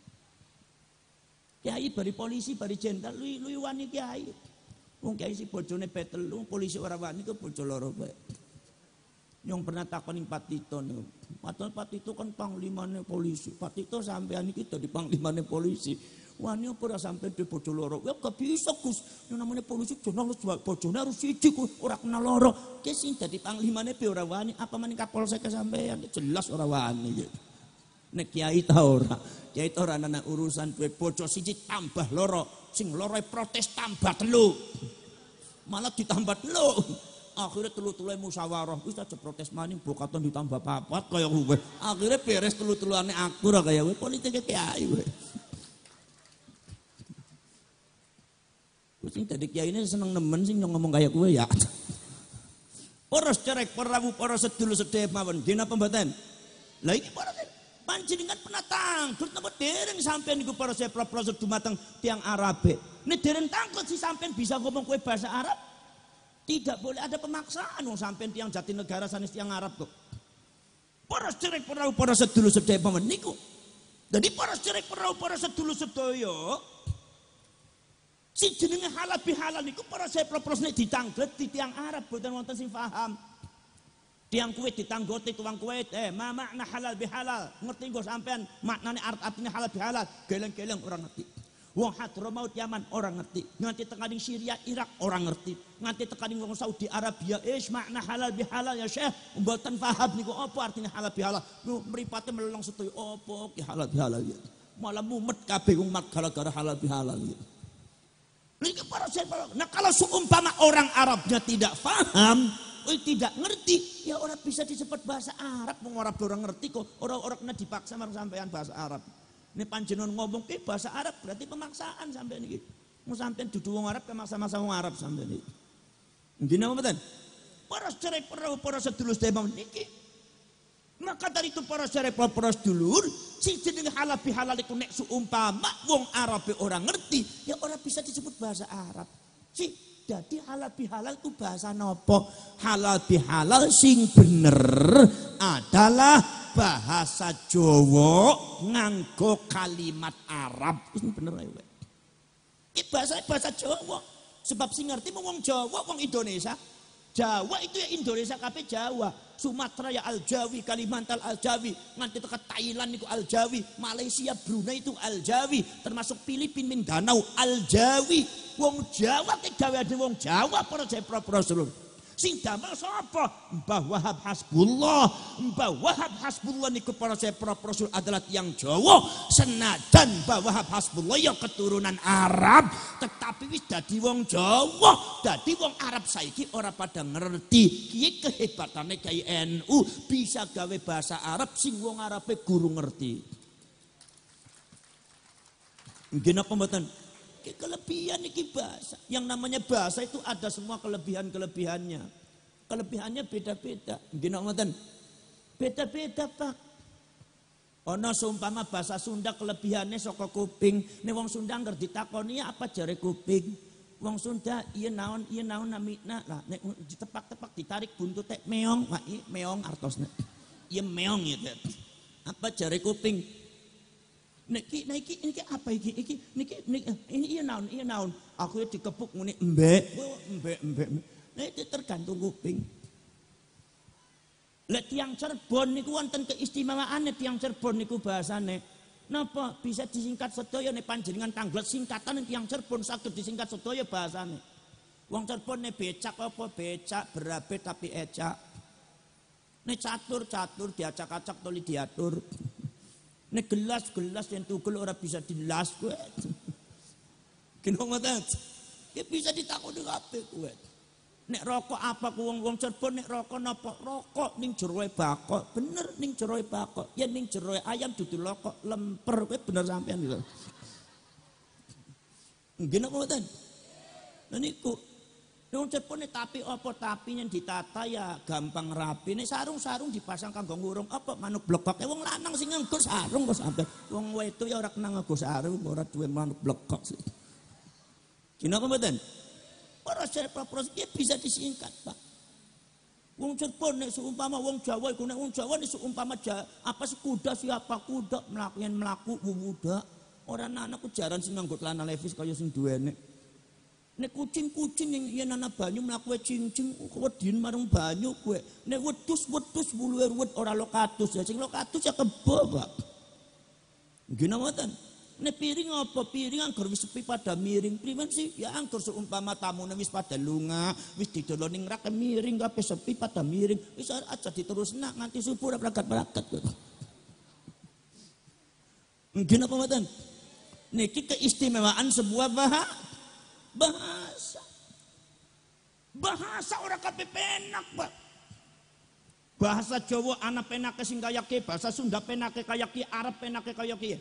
Kiai bari polisi, bari jenderal, lui lui wani kiai. Wong kiai si bojone petelu, polisi ora wani ku bojo loro bae. Yang pernah takon ing Pak Tito niku. Padahal Pak Tito kan panglimane polisi. Pak Tito sampean iki dadi panglimane polisi. Wani apa ora sampe dhe bojo loro. Ya gak bisa Gus. Yang namanya polisi jono bojone harus siji Gus, ora kena loro. Ki sing dadi panglimane be ora wani, apa maning Kapolsek sampean jelas ora wani. Nek kiai ta ora. Kiai ta ora ana urusan duwe bojo siji tambah loro. Sing loro protes tambah telu. Malah ditambah telu. Akhirnya telu-telu musyawarah. Wis aja protes maning bokaton ditambah papat kaya kowe. Akhirnya beres telu-telune aku ra kaya kowe politike kiai kowe. Sing dadi kiai ini seneng nemen sing ngomong kaya kowe ya. Para cerek perawu para sedulur sedaya mawon dina pembaten. Lah iki para panjenengan penatang, terus napa dereng sampean niku para sepro-pro dumateng tiang Arabe. Nek dereng tangkut si sampean bisa ngomong kowe bahasa Arab. Tidak boleh ada pemaksaan wong sampean tiang Jatinegara sanes tiang Arab kok. Para cerek perawu para sedulur sedaya mawon niku. Jadi para cerek perawu para sedulur sedaya si jenenge halal bihalal niku para sepro-pros nek ditanglet di tiang Arab boten wonten sing paham. Tiang kuwait ditanggote tuang kuwait, eh ma makna halal bihalal. Ngerti nggo sampean maknane artine halal bihalal, geleng-geleng orang ngerti. Wong Hadramaut Yaman orang ngerti. Nganti tekaning Syria, Irak orang ngerti. Nganti tekaning wong Saudi Arabia, is makna halal bihalal ya Syekh, mboten paham niku apa artine halal bihalal. Mripate melolong sedaya apa ki halal bihalal ya. Malah mumet kabeh umat gara-gara halal bihalal ya. Nah kalau seumpama orang Arabnya tidak paham, tidak ngerti, ya orang bisa disebut bahasa Arab. Orang orang ngerti kok, orang-orang kena dipaksa marang sampean bahasa Arab. Ini panjenengan ngomong ke bahasa Arab berarti pemaksaan sampean iki. Mau sampean dudu wong Arab kemaksa-maksa wong Arab sampean iki. Nggih napa mboten? Para cerek para sedulur sedaya niki. Maka dari itu para cerek para sedulur, si jenenge halal bihalal iku nek seumpama wong Arabe orang ngerti, ya orang bisa disebut bahasa Arab. Si jadi halal bihalal itu bahasa nopo? Halal bihalal sing bener adalah bahasa Jawa nganggo kalimat Arab. Ini bener ae. Ini bahasa bahasa Jawa. Sebab sing ngerti wong Jawa, wong Indonesia. Jawa itu ya Indonesia kabeh Jawa. Sumatera ya Al-Jawi, Kalimantan Al-Jawi, nganti tekan Thailand itu Al-Jawi, Malaysia, Brunei itu Al-Jawi, termasuk Filipina, Mindanao Al-Jawi. Wong Jawa ke gawe ade wong Jawa para sepro-pro seluruh. Sing damel sapa? Mbah Wahab Hasbullah. Mbah Wahab Hasbullah niku para sepro-pro adalah tiyang Jawa. Senajan Mbah Wahab Hasbullah ya keturunan Arab, tetapi wis dadi wong Jawa. Dadi wong Arab saiki ora pada ngerti. Kiye kehebatane K N U bisa gawe bahasa Arab sing wong Arabe guru ngerti. Nggih napa mboten? Kelebihan iki bahasa. Yang namanya bahasa itu ada semua kelebihan-kelebihannya. Kelebihannya beda-beda. Nggih ngoten. Beda-beda, Pak. Ana seumpama bahasa Sunda kelebihannya saka kuping. Nek wong Sunda ngerti ditakoni apa jare kuping. Wong Sunda iya naon iya naon namina lah nek ditepak-tepak ditarik buntute meong, wah meong artosna. Iya meong gitu. Apa jare kuping? Niki, niki, niki apa iki? Iki, niki, niki, ini iya naon, iya naon. Aku ya dikepuk muni embek, embek, embek. Nah itu tergantung kuping. Lek tiang Cirebon niku wonten keistimewaane tiang Cirebon niku bahasane. Napa bisa disingkat sedaya nek panjenengan tanglet singkatan tiang Cirebon saged disingkat sedaya bahasane. Wong Cirebon nek becak apa becak berabe tapi ecak. Nek catur catur diacak-acak tuli diatur. Nek gelas-gelas yang tugel ora bisa dilas kowe. Kena ngoten. Ki bisa ditakoni kabeh kowe. Nek rokok apa ku wong-wong Cirebon nek rokok napa? Rokok ning jeroe bakok. Bener ning jeroe bakok. Ya ning jeroe ayam dudu rokok lemper kowe bener sampean lho. Nggih napa ngoten? Lha niku wong Cirebon nek tapi apa tapi yang ditata ya gampang rapi. Nek sarung-sarung dipasang kanggo ngurung apa manuk blekok. Wong lanang sing nganggo sarung kok sampe. Wong wedok ya ora kena nganggo sarung, ora duwe manuk blekok sih. Kenapa mboten? Proses proses dia bisa disingkat, Pak. Wong Cirebon nek seumpama wong Jawa iku nek wong Jawa nek seumpama apa sih kuda siapa kuda mlaku mlaku wuda ora anak kujaran sing nganggo celana levis kaya sing duwene. Nek kucing-kucing yang yen ana banyu mlaku cincing wedin marang banyu kowe. Nek wedhus-wedhus wuluhe ruwet ora lokatus ya sing lokatus ya kebo, Pak. Nggih napa nek piring apa piring anggur wis sepi pada miring primen sih ya anggur seumpama tamune wis pada lunga wis didolo ning rak miring kabeh sepi pada miring wis aja diterusna nganti subuh ora berangkat-berangkat kok. Nggih napa mboten? Niki keistimewaan sebuah bahasa. Bahasa. Bahasa ora kabeh penak, Pak. Bahasa Jawa ana penake sing kaya ki, bahasa Sunda penake kaya ki, Arab penake kaya ki.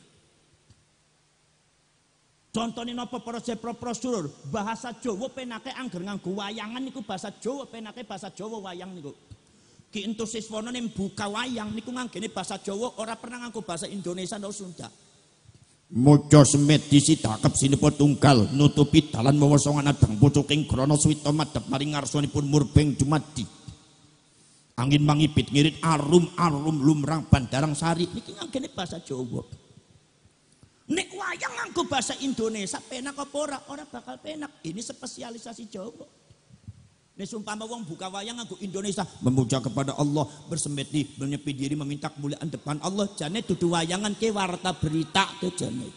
Contohnya napa para prosedur bahasa Jawa penake angger nganggo wayangan niku bahasa Jawa penake bahasa Jawa wayang niku. Ki entus siswana ning buka wayang niku nganggene bahasa Jawa ora pernah nganggo bahasa Indonesia atau Sunda. Moco semet disidakep sinipun tunggal nutupi dalan mewosongan adang pucuking grana swita madhep maring ngarsanipun murbeng dumadi. Angin mangibit ngirit arum-arum lumrang bandarang sari niki nganggene bahasa Jawa. Nek wayang nganggo bahasa Indonesia penak apa ora? Ora bakal penak. Ini spesialisasi Jawa. Nek umpama wong buka wayang nganggo Indonesia, memuja kepada Allah, bersemedi, menyepi diri meminta kemuliaan depan Allah, jane dudu wayangan ke warta berita ke jane.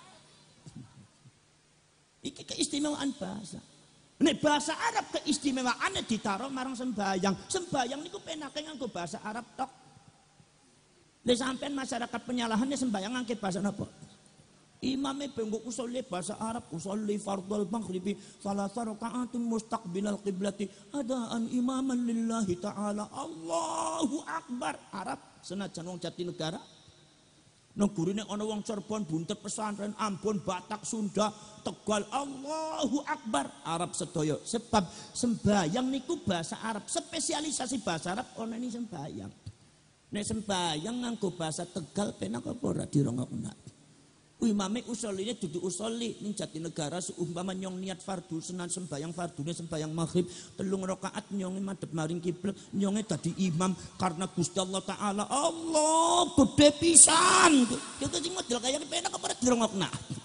Iki keistimewaan bahasa. Nek bahasa Arab keistimewaannya ditaruh marang sembayang. Sembayang niku penake nganggo bahasa Arab tok. Nek sampean masyarakat penyalahannya sembayang nganggo bahasa napa? Imamnya bengkok usolli bahasa Arab, usolli fardhal maghribi salasa raka'atin mustaqbilal qiblati adaan imaman lillahi ta'ala Allahu Akbar. Arab senajan wong Jatinegara. Nang gurine ana wong Cirebon, Buntet, Pesantren, Ambon, Batak, Sunda, Tegal Allahu Akbar. Arab sedaya. Sebab sembayang niku bahasa Arab, spesialisasi bahasa Arab ana ini sembayang. Nek sembayang nganggo bahasa Tegal penak apa ora dirongokna. Imame usolline dudu usolli ning Jatinegara seumpama nyong niat fardu senan sembayang fardune sembayang maghrib telung rakaat nyonge madhep maring kiblat nyonge dadi imam karena Gusti Allah taala Allah gede pisan. Kita sing model kaya penak apa dirongokna.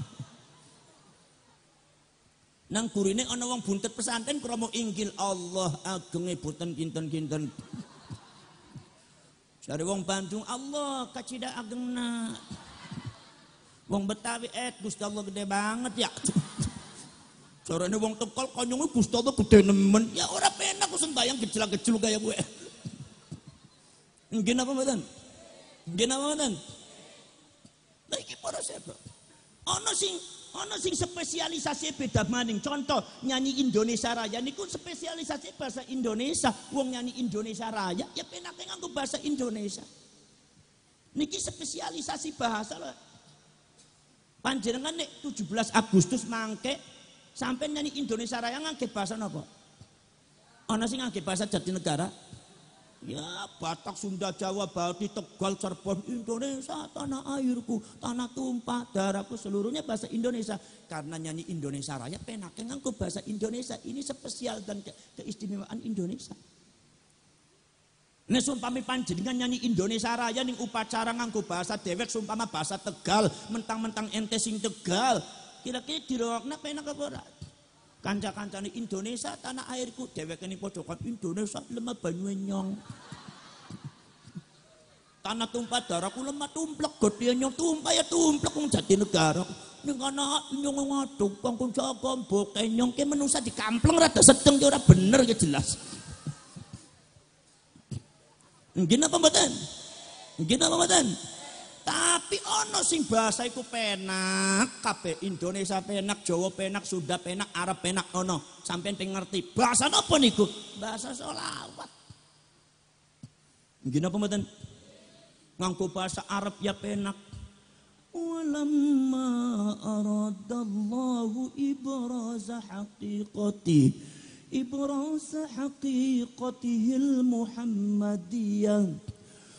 Nang gurine ana wong Buntet Pesantren krama inggil Allah agenge boten kinten-kinten. Jare wong Bandung Allah kacida agengna. Wong Betawi eh Gusti Allah gede banget ya. Carane wong Tegal konyonge Gusti Allah gede nemen. Ya ora penak ku sembayang gejlak-gejluk kaya kowe. Nggih napa mboten? Nggih napa mboten? Lah iki para sebab. Ana sing ana sing spesialisasi beda maning. Contoh nyanyi Indonesia Raya niku spesialisasi bahasa Indonesia. Wong nyanyi Indonesia Raya ya penake nganggo bahasa Indonesia. Niki spesialisasi bahasa lho. Panjenengan nek tujuh belas Agustus mangke sampai nyanyi Indonesia Raya ngangge bahasa napa? Ana sing ngangge bahasa Jatinegara? Ya, Batak, Sunda, Jawa, Bali, Tegal, Cirebon, Indonesia, tanah airku, tanah tumpah darahku seluruhnya bahasa Indonesia. Karena nyanyi Indonesia Raya penake nganggo bahasa Indonesia. Ini spesial dan ke keistimewaan Indonesia. Nek sumpami panjenengan nyanyi Indonesia Raya ning upacara nganggo bahasa dewek sumpama bahasa Tegal, mentang-mentang ente sing Tegal, kira-kira dirokna penak apa ora? Kanca-kancane Indonesia tanah airku dewek ini padha kan Indonesia lemah banyu nyong. Tanah tumpah darahku lemah tumplek gede nyong tumpah ya tumplek wong Jatinegara. Ning kana nyong ngaduk kanggo jaga mbok nyong ki menungsa dikampleng rada sedeng ki ora bener ki jelas. Nggih napa mboten? Nggih napa mboten? Tapi ono sing bahasa iku penak, kabeh Indonesia penak, Jawa penak, Sunda penak, Arab penak ono. Sampeyan pengen ngerti. Bahasa napa niku? Bahasa selawat. Nggih napa mboten? Nganggo bahasa Arab ya penak. Walamma aradallahu ibraza haqiqati إبراز حقيقته المحمدية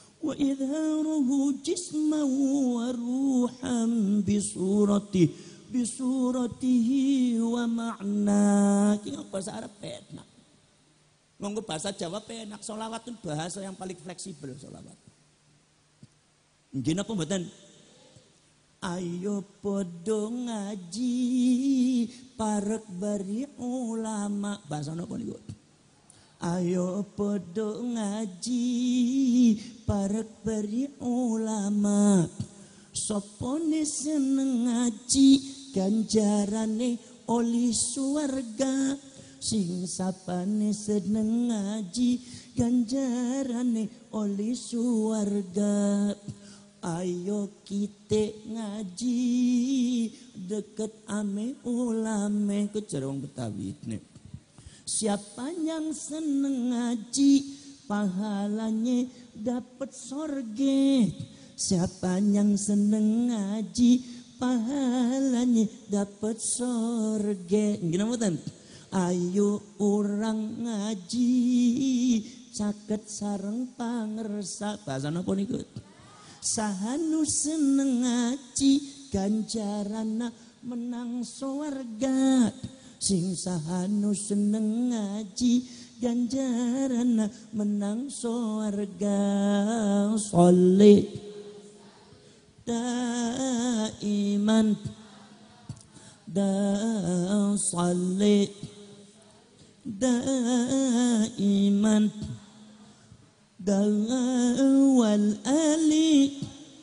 وإظهاره جسما وروحا بصورته bisuratihi wa ma'na. Iki bahasa Arab enak. Nganggo bahasa Jawa enak. Sholawat itu bahasa yang paling fleksibel sholawat. Nggih napa mboten? Ayo podo ngaji parek bari ulama. Bahasa napa niku? Ayo podo ngaji parek bari ulama. Sopone seneng ngaji ganjarane oli swarga. Sing sapane seneng ngaji ganjarane oli swarga. Ayo kita ngaji deket ame ulame ke cerong Betawi nih. Siapa yang seneng ngaji pahalanya dapat sorge. Siapa yang seneng ngaji pahalanya dapat sorge. Gimana betul? Ayo orang ngaji caket sareng pangersa. Bahasa apa nih? Sahanu seneng ngaji ganjarana menang swarga. Sing sahanu seneng ngaji ganjarana menang swarga. Sholli daiman da sholli daiman wal ali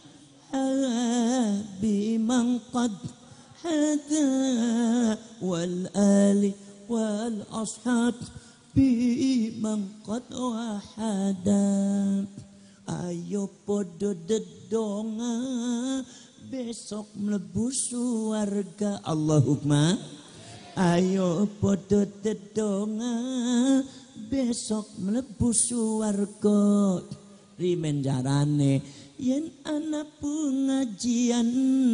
biman qad hada wal ali wal ashab biman qad wahada. Ayo podo dedonga besok mlebu swarga. Allahumma. Ayo podo dedonga besok mlebu swarga. Rimen jarane yen ana pengajian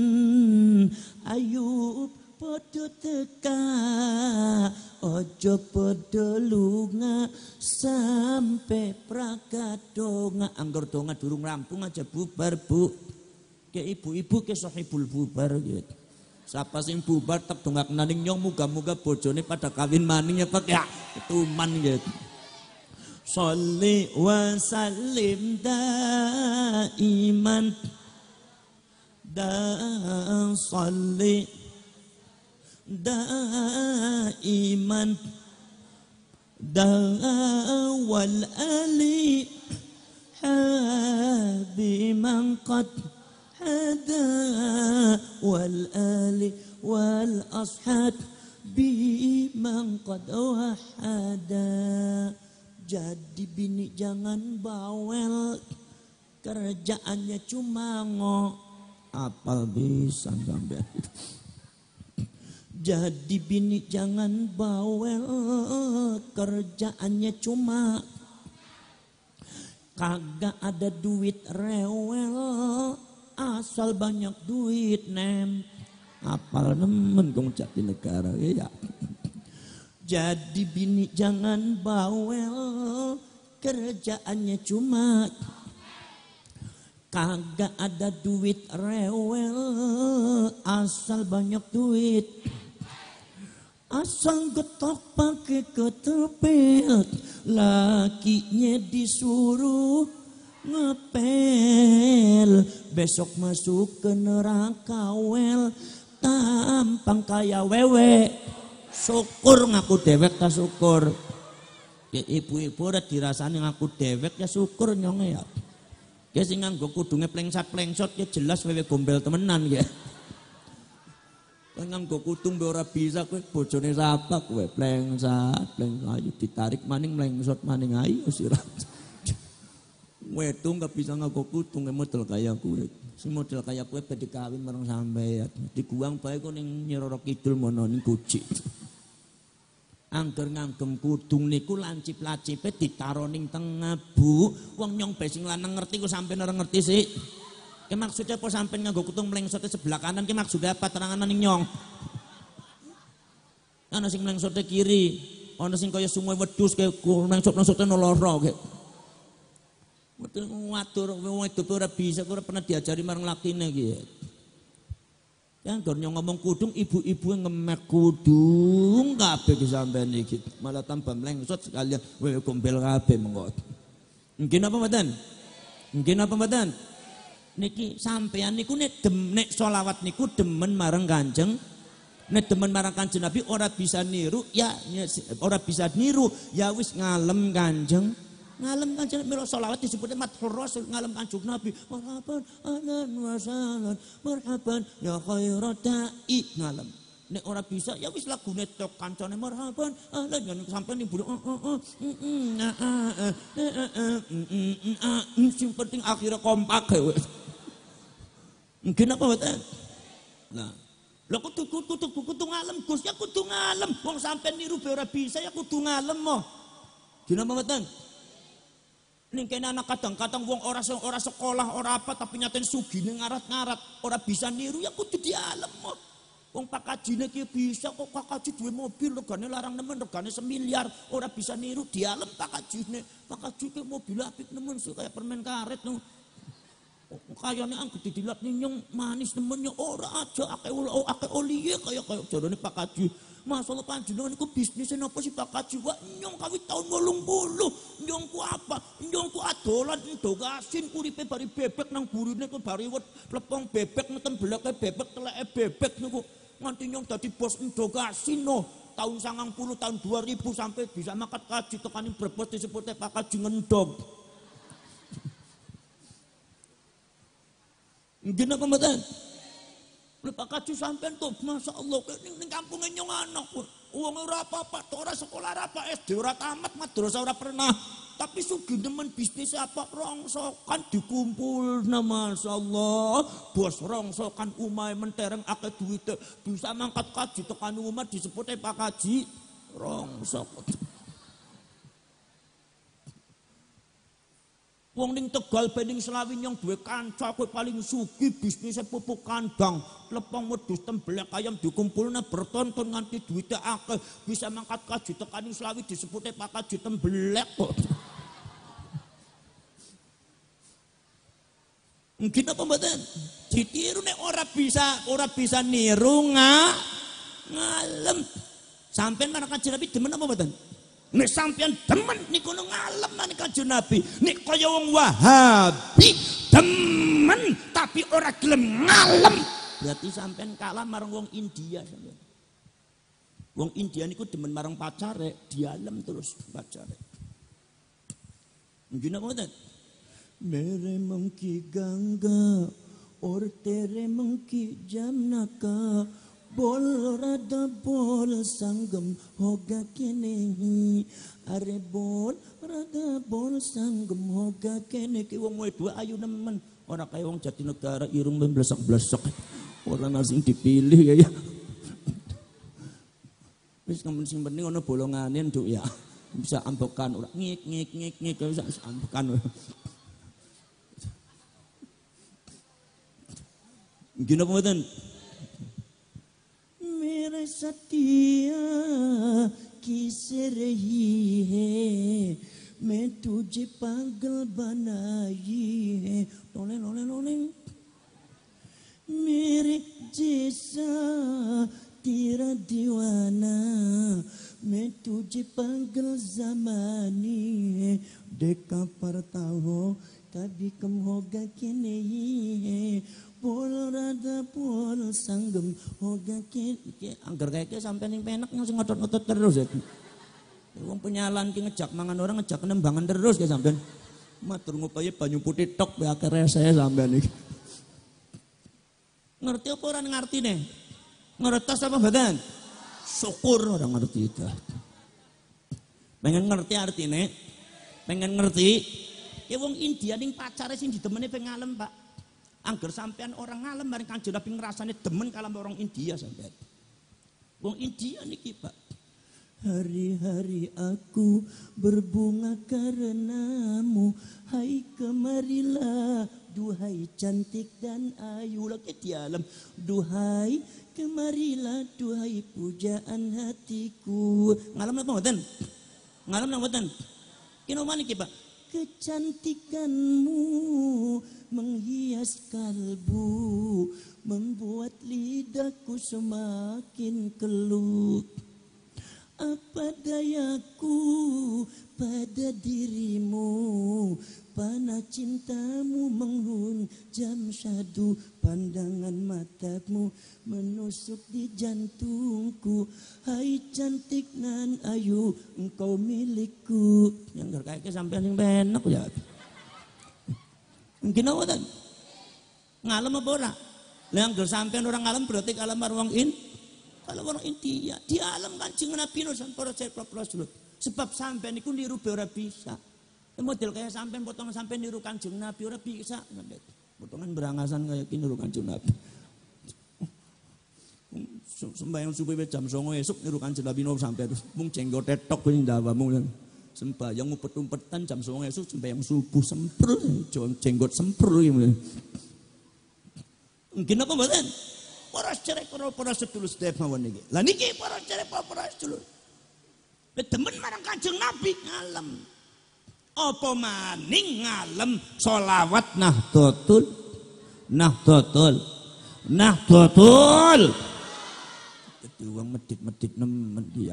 ayo padha teka ojo padha lunga sampai prakadonga. Angger donga durung rampung aja bubar bu. Ke ibu-ibu ke sahibul bubar gitu. Siapa sing bubar tetep dongak naning nyong muga-muga bojone pada kawin maning ya Pak ya. Ketuman gitu. Sholli wa sallim daiman da sholli daiman da wal ali habiman qad hada wal ali wal ashab biman qad wahada. Jadi bini jangan bawel, kerjaannya cuma ngok, apal bisa sampai. Jadi bini jangan bawel, kerjaannya cuma kagak ada duit rewel, asal banyak duit nem. Apal nemen kong jati negara ya. Jadi bini jangan bawel, kerjaannya cuma kagak ada duit rewel, asal banyak duit. Asal getok pakai ketepet, lakinya disuruh ngepel. Besok masuk ke neraka wel, tampang kaya wewe. Syukur ngaku dewek ta syukur. Ya ibu-ibu ora dirasani ngaku dewek ya syukur nyonge ya. Ya sing nganggo kudunge plengsat-plengsot ya jelas wewe gombel temenan ya. Kowe nganggo kudung ora bisa kowe bojone sapa kowe plengsat, plengsat ayo ditarik maning mlengsot maning ayo sira. Wedung gak bisa nganggo kudung model kaya kowe. Sing model kaya kowe badhe kawin marang sampeyan. Diguang bae kok ning Nyiroro Kidul mono ning Guci. Angger nganggem kudung niku lancip-lacipe ditaro ning tengah bu. Wong nyong bae sing lanang ngerti kok sampeyan ora ngerti sih. Ki maksudnya apa sampeyan nganggo kudung mlengsote sebelah kanan ki maksudnya apa terangan ning nyong? Ana sing mlengsote kiri, ana sing kaya sungai wedhus kaya mlengsot-mlengsote noloro kaya. Betul, watur, wong itu ora bisa, ora pernah diajari marang lakine iki. Yang gornya ngomong kudung, ibu-ibu ngemek kudung kabeh ki sampean iki. Malah tambah mlengsot sekalian wewe gombel kabeh mengko. Mungkin apa mboten? Mungkin apa mboten? Niki sampean niku nek dem nek selawat niku demen marang Kanjeng. Nek demen marang Kanjeng Nabi ora bisa niru, ya ora bisa niru, ya wis ngalem Kanjeng. Ngalem Kanjeng Nabi selawat disebutnya madhur rasul ngalem Kanjeng Nabi. Marhaban ahlan wa sahlan, marhaban ya khairat da'i ngalem. Nek ora bisa ya wis lagune tok kancane marhaban ahlan yen sampean nimbul sing penting akhirnya kompak wis. Mungkin apa mboten? Nah, lha kudu kudu kudu ngalem Gus ya kudu ngalem. Wong sampean niru be ora bisa ya kudu ngalem mo. Gina apa mboten? Ning kene anak kadang-kadang wong ora ora sekolah ora apa tapi nyaten sugine ngarat-ngarat ora bisa niru ya kudu dialem mo. Wong Pak Kajine ki bisa kok Pak Kaji duwe mobil regane larang nemen regane semiliar ora bisa niru dialem Pak Kajine. Pak Kaji ki mobil apik nemen sih kaya permen karet no. Kayane anggo didilat ninyong manis nemennya ora aja akeh akeh oliye kaya kaya jarane Pak Kaji. Masalah panjenengan iku bisnisnya napa sih Pak Kaji? Wah nyong kawit tahun wolung puluh. Nyong ku apa? Nyong ku adolan ndog asin uripe bari bebek nang burine ku bari wet lepong bebek neten beleke bebek teleke bebek niku. Nganti nyong dadi bos ndog asin no. Tahun sangang puluh tahun dua ribu sampai bisa makat Kaji tekaning Brebes disebutnya Pak Kaji ngendog. Nggih napa mboten? Pak Kaji sampean tuh, masya Allah, ini kampungnya nyong anak pun, uang ora apa-apa, ora sekolah apa, S D ora tamat, madrasah ora pernah, tapi sugi demen bisnis apa, rongsokan dikumpul, nah masya Allah, bos rongsokan umay mentereng akeh duit, bisa mangkat Kaji tekan umat disebutnya Pak Kaji, rongsok. Wong ning Tegal bening Selawi nyong duwe kanca kowe paling sugih bisnisnya pupuk kandang lepong wedhus tembelek ayam dikumpulna bertonton nganti duwite akeh bisa mangkat Kaji tekaning Selawi disebutnya Pak Kaji tembelek kok. Mungkin apa mboten? Ditiru nek ora bisa ora bisa niru nga ngalem. Sampeyan marang Kanjeng Nabi demen apa mboten? Nek sampean demen niku ngalem nang Kanjeng Nabi. Nek kaya wong Wahabi demen tapi ora gelem ngalem. Berarti sampean kalah marang wong India sampean. Wong India niku demen marang pacare, dialem terus pacare. Nggih napa mboten? Mere mengki gangga or tere mengki jamnaka bol rada bol sanggem hoga kene are bol rada bol sanggem hoga kene ki wong wedok ayu nemen ora kaya wong Jatinegara irung blesek-blesek ora sing dipilih ya wis nemen sing penting ana bolongane nduk ya bisa ambekan ora ngik ngik ngik ngik bisa ambekan gini apa mboten मेरे सतिया किसे रही है मैं तुझे पागल बनाई है लोले लोले लोले मेरे जैसा तेरा दीवाना मैं तुझे पागल ज़मानी है देखा पड़ता हो कभी कम होगा कि नहीं है Pol rada pol sanggem hoga ke angger kaya sampai ning penak sing ngotot-ngotot terus ya. Wong penyalan ki ngejak mangan orang ngejak nembangan terus ya sampean. Matur ngupaya banyu putih tok be akhire saya sampean iki. Ngerti apa ora ngartine? Ngertos apa mboten? Syukur ora ngerti itu. Pengen ngerti artine? Pengen ngerti? Ya wong India ning pacare sing didemene pengen ngalem, Pak. Angger sampean orang ngalem bareng Kanjeng Nabi ngrasane demen kalam orang India sampean. Wong India niki, Pak. Hari-hari aku berbunga karenamu, hai kemarilah duhai cantik dan ayu lagi di alam. Duhai kemarilah duhai pujaan hatiku. Ngalem napa mboten? Ngalem napa mboten? Kino maniki, Pak? kecantikanmu menghias kalbu, membuat lidahku semakin keluh. Apa dayaku pada dirimu, panah cintamu menghunjam syahdu, pandangan matamu menusuk di jantungku. Hai cantik nan ayu, engkau milikku. Yang terkait sampean yang benak ya. Mungkin apa kan? Ngalem apa ora? Yang sampean orang ngalem berarti kalem marwang in. Kalau orang intinya di alam Kanjeng Nabi nusan para sedulur. Sebab sampean niku niru ora bisa. Model kayak sampean potongan sampean niru Kanjeng Nabi ora bisa. Potongan berangasan kayak niru Kanjeng Nabi. Sembahyang subuh jam songo esuk niru Kanjeng Nabi no sampai terus mung jenggot tetok ning dawamu. Sembahyang umpet-umpetan jam songo esuk sembahyang subuh semprul jenggot semprul iki. Mungkin apa mboten? Para cerek para para sedulur sedaya mawon niki. Lah niki para cerek para para sedulur. Demen marang Kanjeng Nabi ngalem. Apa maning ngalem selawat Nahdlatul Nahdlatul Nahdlatul. Dadi wong medit-medit nemen dia.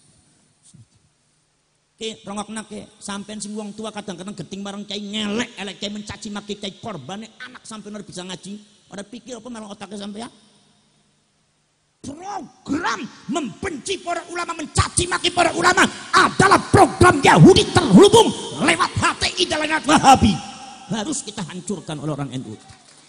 Ki rongokna ki sampean sing wong tua kadang-kadang geting marang kiai ngelek, elek kiai mencaci maki kiai korbane anak sampean ora bisa ngaji. Ora pikir apa marang otaknya sampean? Program membenci para ulama, mencaci maki para ulama adalah program Yahudi terhubung lewat H T I dan lewat Wahabi. Harus kita hancurkan oleh orang N U.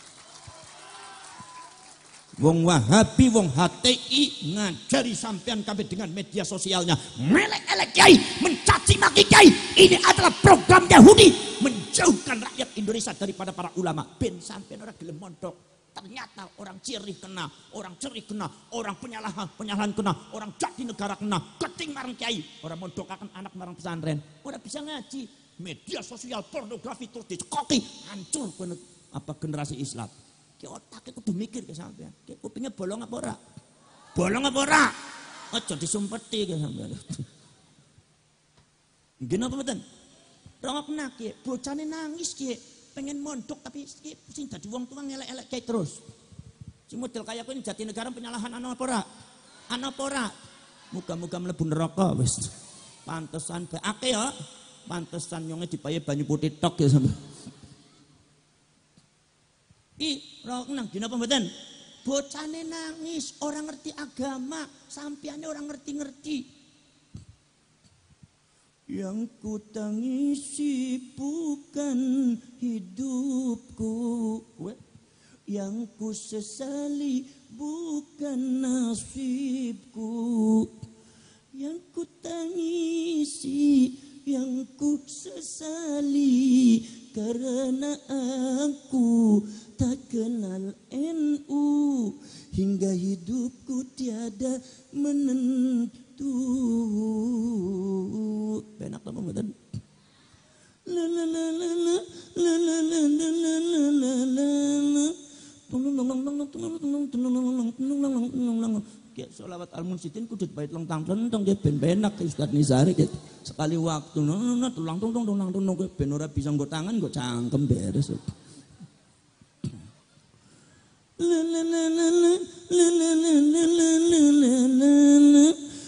Wong Wahabi, wong H T I ngajari sampean kabeh dengan media sosialnya. Melek-elek kiai, mencaci maki kiai. Ini adalah program Yahudi menjauhkan rakyat Indonesia daripada para ulama. Ben sampean ora gelem mondok. Ternyata orang ciri kena, orang ceri kena, orang penyalahan penyalahan kena, orang jadi negara kena, keting marang kiai, orang mondokaken anak marang pesantren, orang bisa ngaji, media sosial pornografi terus dicekoki, hancur apa generasi Islam. Ki otaknya kudu mikir ke sampean, ki kupingnya bolong apa ora? Bolong apa ora? Aja disumpeti ke sampean. Nggih napa mboten? Rongokna ki, bocane nangis ki. Pengen mondok tapi sing dadi wong tua ngelek-elek kayak terus. Si model kayak aku ini jati negara penyalahan ana apa ora? Ana apa ora? Muga-muga mlebu neraka wis. Pantesan akeh ya. Pantesan nyonge dipaye banyu putih tok ya sampe. Ih, rok nang dina apa mboten? Bocane nangis, orang ngerti agama, sampeane orang ngerti-ngerti. Yang ku tangisi bukan hidupku, yang ku sesali bukan nasibku, yang ku tangisi, yang ku sesali karena aku tak kenal N U hingga hidupku tiada menentu. Benak apa mboten? La la la la la la la la la la la la la. Tung tung tung tung tung tung tung tung tung tung. Kayak sholawat al-munsidin kudu bait long tang tentang ge ben benak Ustaz Nizari sekali waktu nono tulang tung tung tulang tung ge ben ora bisa nggo tangan nggo cangkem beres. La la la la la la la la la la la la la.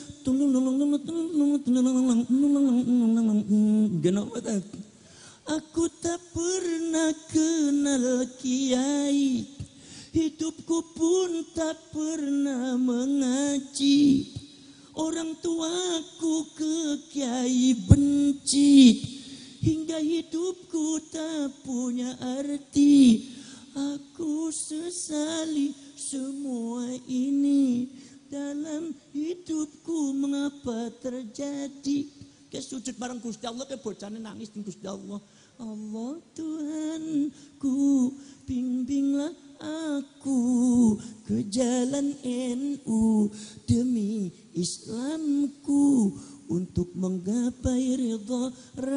Aku tak pernah kenal kiai, hidupku pun tak pernah mengaji. Orang tuaku ke kiai benci, hingga hidupku tak punya arti. Aku sesali semua ini. Dalam hidupku mengapa terjadi? Ke sujud bareng Gusti Allah, ke bocahnya nangis di Gusti Allah. Allah Tuhanku, bimbinglah aku ke jalan N U demi Islamku untuk menggapai ridha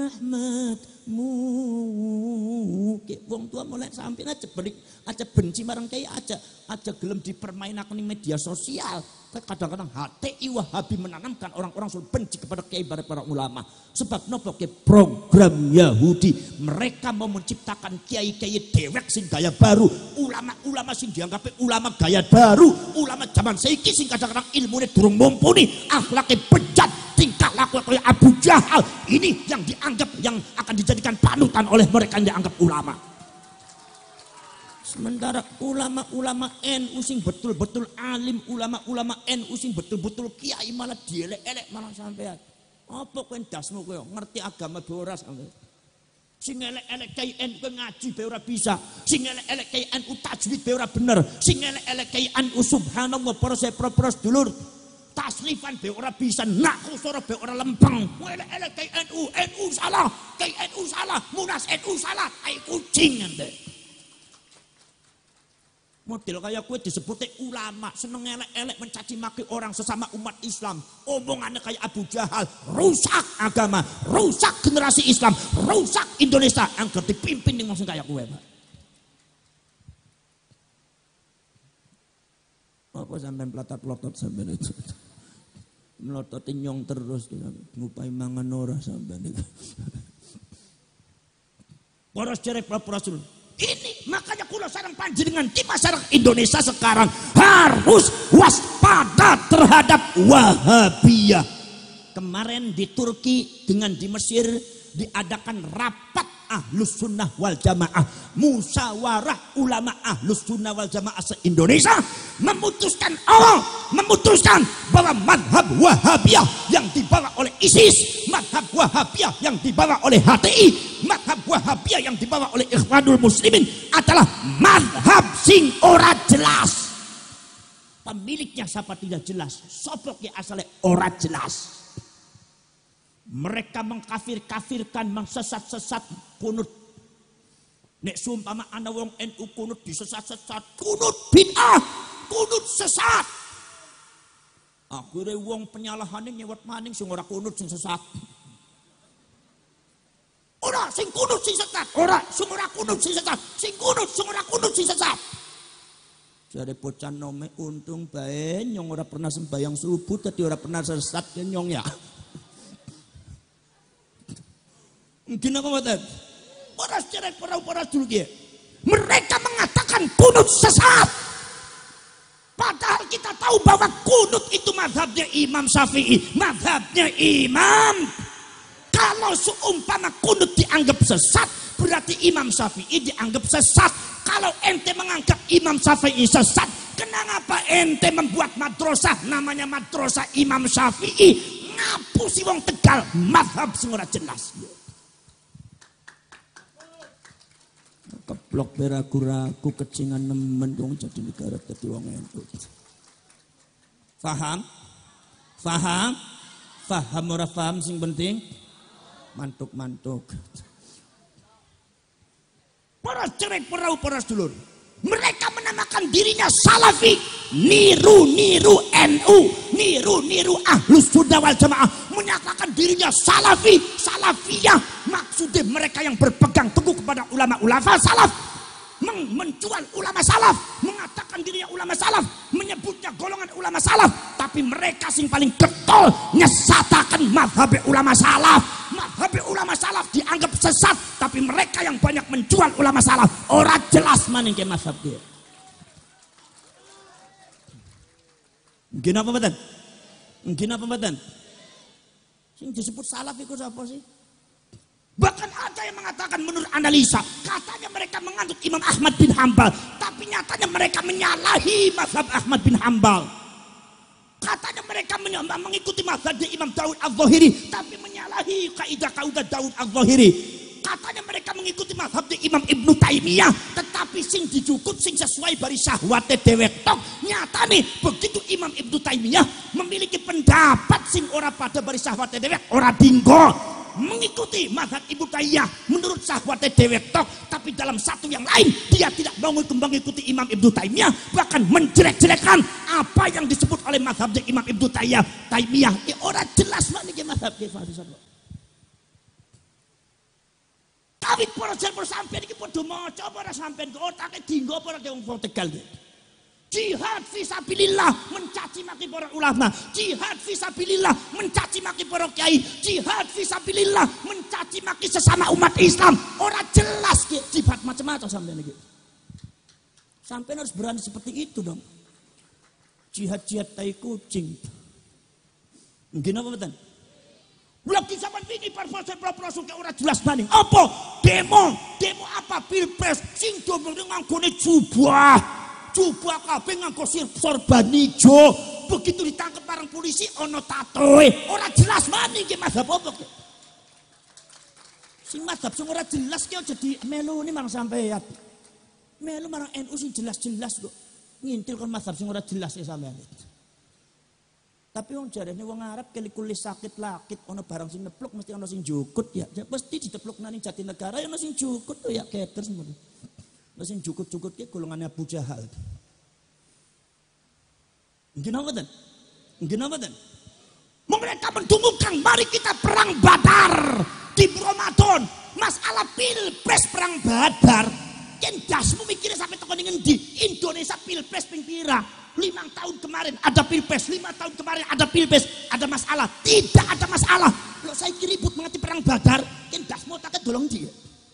rahmatmu. Ke wong tua mulai sampai aja berik, aja benci marang barang kiai aja aja gelem dipermainkan di media sosial. Kadang-kadang H T I Wahabi menanamkan orang-orang sudah benci kepada kiai para para ulama. Sebab nopo ke program Yahudi, mereka mau menciptakan kiai-kiai dewek sing gaya baru, ulama-ulama sing dianggap ulama gaya baru, ulama zaman saiki sing kadang-kadang ilmunya durung mumpuni, akhlaknya bejat, tingkah laku kayak Abu Jahal. Ini yang dianggap yang akan dijadikan panutan oleh mereka yang dianggap ulama. Sementara ulama-ulama N U sing betul-betul alim, ulama-ulama N U sing betul-betul kiai malah dielek-elek malah sampean. Apa kowe ndasmu kowe ngerti agama be ora sampean. Sing elek-elek kiai N U ngaji be ora bisa, sing elek-elek kiai N U tajwid be ora bener, sing elek-elek kiai N U subhanallah para sepro-pro dulur taslifan be ora bisa, nak kusara be ora lempeng. Elek-elek kiai N U, N U salah, kiai N U salah, munas N U salah, tai kucing ente. Model kayak kue disebutnya ulama, seneng elek-elek mencaci maki orang sesama umat Islam. Omongannya kayak Abu Jahal, rusak agama, rusak generasi Islam, rusak Indonesia. Angger dipimpin nih maksud kayak kue. Apa sampai pelatat-pelatat sampai itu? Melototin nyong terus, ngupai mangan ora sampai itu. Poros jerek Rasul. Ini makanya kulo sareng panjenengan di masyarakat Indonesia sekarang harus waspada terhadap Wahabiyah. Kemarin di Turki dengan di Mesir diadakan rapat Ahlus Sunnah wal Jamaah, musyawarah ulama Ahlus Sunnah wal Jamaah se-Indonesia memutuskan oh, memutuskan bahwa madhab Wahabiyah yang dibawa oleh ISIS, madhab Wahabiyah yang dibawa oleh H T I, madhab Wahabiyah yang dibawa oleh Ikhwanul Muslimin adalah madhab sing ora jelas. Pemiliknya siapa tidak jelas, sopoknya asalnya ora jelas. Mereka mengkafir-kafirkan, mengsesat-sesat kunut. Nek sumpama ana wong N U kunut disesat-sesat, kunut bid'ah, kunut sesat. Akhirnya wong penyalahane nyewet maning sing ora kunut sing sesat. Ora sing kunut sing sesat, ora sing ora kunut sing sesat, sing kunut sing ora kunut sing sesat. Jare bocah nome untung bae nyong ora pernah sembahyang subuh dadi ora pernah sesat nyong ya. Mungkin apa mboten? Para cerek para-para dulu kia. Mereka mengatakan kunut sesat. Padahal kita tahu bahwa kunut itu mazhabnya Imam Syafi'i, mazhabnya Imam. Kalau seumpama kunut dianggap sesat, berarti Imam Syafi'i dianggap sesat. Kalau ente menganggap Imam Syafi'i sesat, kenapa ente membuat madrasah namanya madrasah Imam Syafi'i? Ngapusi wong Tegal mazhab sing ora jelas. Keblok beraku-raku kecingan nemen dong jadi negara dadi wong N U. Faham? Faham? Faham ora faham sing penting? Mantuk-mantuk. Para cerek perau para dulur. Mereka menamakan dirinya Salafi, niru-niru N U, niru-niru Ahlus Sunnah wal Jamaah, menyatakan dirinya Salafi, Salafiyah. Maksudnya mereka yang berpegang teguh kepada ulama-ulama salaf, men menjual ulama salaf, mengatakan dirinya ulama salaf, menyebutnya golongan ulama salaf, tapi mereka sing paling getol nyesatakan mazhab ulama salaf. Mazhab ulama salaf dianggap sesat, tapi mereka yang banyak menjual ulama salaf ora jelas maning ke mazhab dia. Mungkin apa mboten? Mungkin apa mboten? Sing disebut salaf itu apa sih? Bahkan ada yang mengatakan menurut analisa, katanya mereka menganut Imam Ahmad bin Hambal, tapi nyatanya mereka menyalahi mazhab Ahmad bin Hambal. Katanya mereka mengikuti mazhab Imam Daud Al-Zahiri, tapi menyalahi kaidah-kaidah Daud Al-Zahiri. Katanya mereka mengikuti mazhab Imam Ibnu Taimiyah, tetapi sing dijukut sing sesuai bari syahwate dewek tok. Nyatane begitu Imam Ibnu Taimiyah memiliki pendapat sing ora pada bari syahwate dewek, ora dinggo mengikuti mazhab Ibnu Taimiyah menurut syahwate dewek tok, tapi dalam satu yang lain dia tidak mau mengikuti Imam Ibnu Taimiyah, bahkan menjelek-jelekan apa yang disebut oleh mazhab Imam Ibnu Taimiyah. Taimiyah ora jelas mana ke mazhab ke. Tapi para jamaah sampean iki padha maca apa ora sampean kok otake dinggo apa ora wong Tegal. Jihad fisabilillah mencaci maki para ulama, jihad fisabilillah mencaci maki para kiai, jihad fisabilillah mencaci maki sesama umat Islam. Ora jelas ki jihad macam-macam sampean iki. Sampean harus berani seperti itu dong. Jihad-jihad tai kucing. Mungkin apa betul? Blok di zaman ini perpros-perpros ke ora jelas banding. Apa? Demo, demo apa? Pilpres sing do nganggone jubah. Coba kabeh nganggo sorban ijo, begitu ditangkap bareng polisi ono tatoe, ora jelas mana iki mazhab apa ki. Sing mazhab sing ora jelas ki aja di melu ni marang sampeyan. Melu marang N U sing jelas-jelas kok. Ngintil kon mazhab sing ora jelas ya sampeyan. Tapi wong jarene wong Arab kali kulis sakit lakit ono barang sing neplok mesti ono sing jukut ya. Ya mesti diteplok nang Jatinegara ya ono sing jukut tuh ya keter semono. Mesin jukut-jukut ke golongannya Abu Jahal. Mungkin apa dan? Mungkin apa dan? Mereka mendungungkan mari kita perang Badar di Ramadan. Masalah pilpres perang Badar. Yen dasmu mikirnya sampai tekan ngendi? Indonesia pilpres ping pira? Lima tahun kemarin ada pilpres, lima tahun kemarin ada pilpres, ada masalah? Tidak ada masalah. Lo saya ribut mengerti perang Badar, yen dasmu tak dolong dia.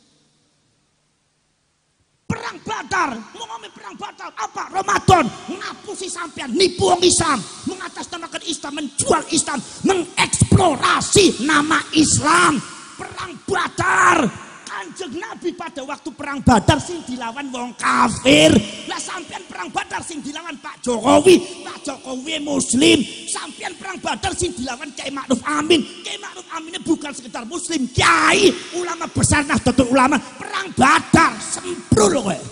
Perang Badar, mau ngomong perang Badar apa? Ramadan, ngapusi sampean, nipu orang Islam, mengatasnamakan Islam, menjual Islam, mengeksplorasi nama Islam. Perang Badar, Kanjeng Nabi pada waktu perang Badar sing dilawan wong kafir. Lah sampean perang Badar sing dilawan Pak Jokowi, Pak Jokowi Muslim. Sampean perang Badar sing dilawan Kiai Ma'ruf Amin. Kiai Ma'ruf Amin bukan sekedar Muslim, kiai, ulama besar Nahdlatul Ulama. Perang Badar semprul kowe.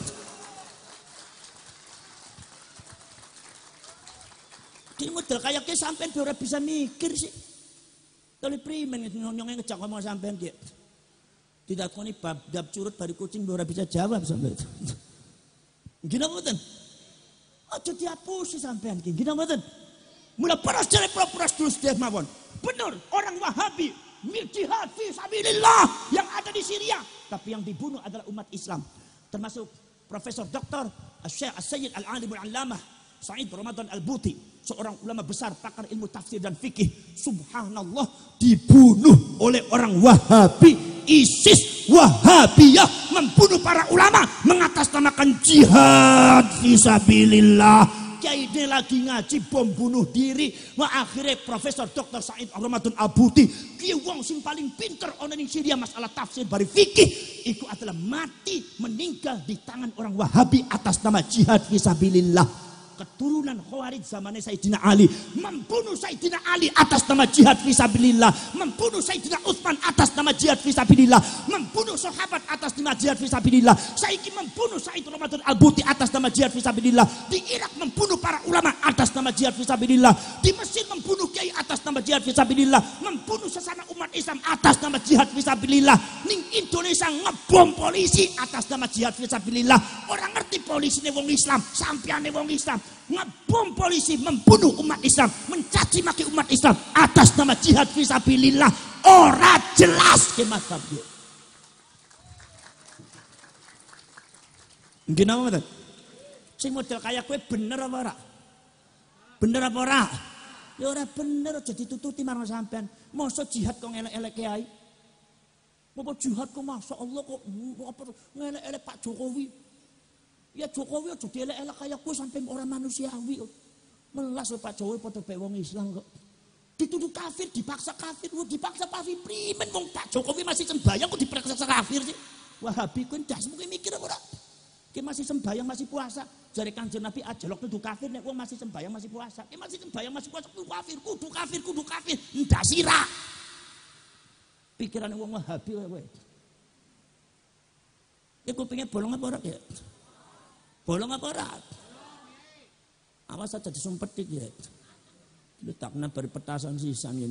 Ki model kayak ke sampean ora bisa mikir sih. Tali primen nyong-nyong ngejak ngomong sampean ki. Tidak koni bab dab curut bari kucing ora bisa jawab sampean. Gina mboten? Aja dihapusi sampean ki. Gina mboten? Mula para cari pro-pros terus dia mawon. Benar, orang Wahabi jihad fi sabilillah yang ada di Syria, tapi yang dibunuh adalah umat Islam. Termasuk Profesor Doktor Syekh As-Sayyid Al-Alim Al-Allamah Said Ramadan Al-Buti, seorang ulama besar pakar ilmu tafsir dan fikih. Subhanallah, dibunuh oleh orang Wahabi, ISIS, Wahabiyah, membunuh para ulama, mengatasnamakan jihad fisabilillah. Kiai ini lagi ngaji bom bunuh diri. Wah akhirnya Profesor Doktor Said Ramadan Al-Buti, kiai wong sing paling pinter ono ning Syria masalah tafsir bari fikih, itu adalah mati meninggal di tangan orang Wahabi atas nama jihad fisabilillah. Keturunan Khawarij zamannya Sayyidina Ali membunuh Sayyidina Ali atas nama jihad fisabilillah, membunuh Sayyidina Utsman atas nama jihad fisabilillah, membunuh sahabat atas nama jihad fisabilillah. Saiki membunuh Said Ramadan Al-Buti atas nama jihad fisabilillah. Di Irak membunuh para ulama atas nama jihad fisabilillah. Di Mesir membunuh kiai atas nama jihad fisabilillah, membunuh sesama umat Islam atas nama jihad fisabilillah. Ning Indonesia ngebom polisi atas nama jihad fisabilillah. Orang ngerti polisi ne wong Islam, sampeane wong Islam. Ngebom polisi, membunuh umat Islam, mencaci maki umat Islam atas nama jihad fisabilillah. Ora jelas ke mazhab dia. Nggih napa mboten? Sing model kaya kowe bener apa ora? Bener apa ora? Ya ora bener, aja ditututi marang sampean. Masa jihad kok ngelek-elek kiai? Apa jihad kok masyaallah kok apa ngelek-elek Pak Jokowi? Ya Jokowi aja dielek-elek kaya kowe sampai orang manusiawi. Melas Pak Jokowi padha bae wong Islam kok. Dituduh kafir, dipaksa kafir, dipaksa kafir primen wong Pak Jokowi masih sembahyang kok dipaksa kafir sih. Wahabi kuwi ndasmu kuwi mikir apa ora? Ki masih sembahyang masih puasa. Jare Kanjeng Nabi ajalok nuduh kafir nek wong masih sembahyang masih puasa. Ki masih sembahyang masih puasa kudu kafir, kudu kafir, kudu kafir. Ndasira. Pikirane wong Wahabi kowe. Iku pengen bolong apa ora ya? Bolong apa ora? Awas aja disumpetik ya. Letakna bari petasan sisan ngene.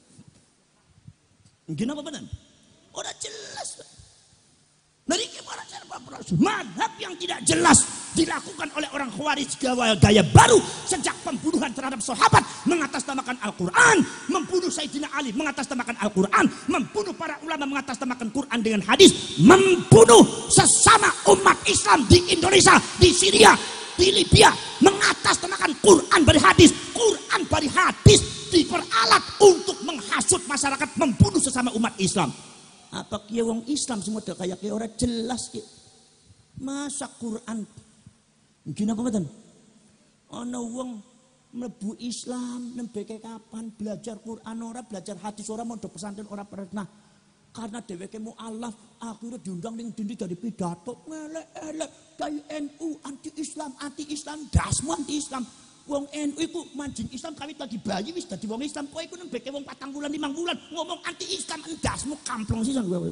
Nggih napa bener? Ora jelas. Mari kita madhab yang tidak jelas dilakukan oleh orang Khawarij gaya baru sejak pembunuhan terhadap sahabat mengatasnamakan Al-Quran, membunuh Sayyidina Ali mengatasnamakan Al-Quran, membunuh para ulama mengatasnamakan Quran dengan hadis, membunuh sesama umat Islam di Indonesia, di Syria, di Libya mengatasnamakan Quran bari hadis. Quran bari hadis diperalat untuk menghasut masyarakat, membunuh sesama umat Islam. Apa kia wong Islam semua kayak kia orang jelas kia. Masa Quran mungkin apa betul? Ana wong mlebu Islam nembeke kapan belajar Quran ora, belajar hadis ora, mondok pesantren ora pernah. Karena dheweke mualaf akhirnya diundang ning dindi dari pidato elek-elek dari N U anti-Islam, anti-Islam, dasmu anti-Islam. Wong N U iku manjing Islam kawit lagi bayi wis dadi wong Islam. Kowe iku nembeke wong patang bulan limang bulan ngomong anti-Islam, dasmu kamplong sisan kowe.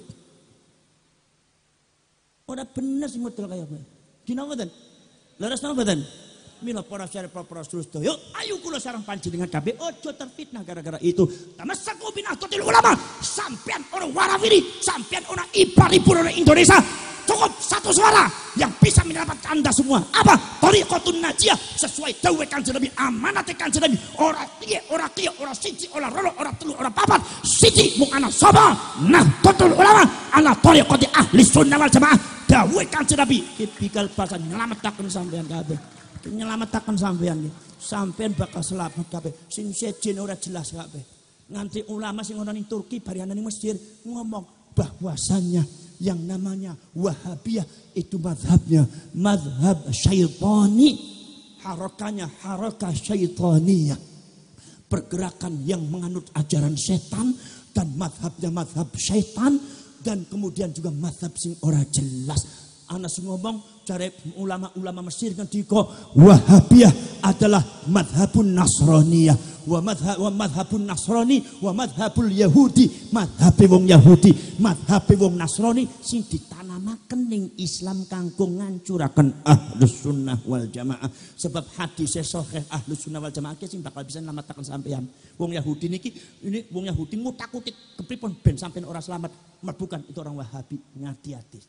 Ora bener sing model kaya kowe. Gina mboten? Leres napa mboten? Mila para syarif para sedaya, ayo kula sareng panjenengan kabeh aja terfitnah gara-gara itu. Tamassaku binahdlatul ulama. Sampean orang warawiri, sampean orang ipar-ipur orang Indonesia. Cukup satu suara yang bisa menyelamatkan Anda semua. Apa? Thariqatun najiyah sesuai dawuh Kanjeng Nabi, amanat Kanjeng Nabi. Ora tiye, ora kiye, ora siji, ora loro, ora telu, ora papat. Siji mung ana sapa? Nahdlatul ulama ala thariqati ahli sunnah wal jamaah. Dawuh Kanjeng Nabi tipikal bakal nyelametake sampean kabeh. Nyelametake sampean iki. Sampean bakal selamat kabeh. Sing sejen ora jelas kabeh. Nganti ulama sing ana ning Turki bari ana ning Mesir ngomong bahwasannya yang namanya Wahabiyah itu mazhabnya mazhab syaitani, harakanya harakah syaitaniyah, pergerakan yang menganut ajaran setan, dan mazhabnya mazhab syaitan, dan kemudian juga mazhab sing ora jelas. Anas ngomong cari ulama-ulama Mesir kan diko Wahabiyah adalah mazhabun Nasraniyah, wa madhab wa madhabun Nasrani wa madhabul Yahudi, madhab wong Yahudi, madhab wong Nasrani sing ditanamaken ning Islam kanggo ngancuraken Ahlus Sunnah wal Jamaah. Sebab hadis sahih Ahlus Sunnah wal Jamaah sing bakal bisa nyelametake sampean. Wong Yahudi niki ini wong Yahudi ngutak-utik kepripun ben sampean ora selamat, bukan itu orang Wahabi. Ngati-ati.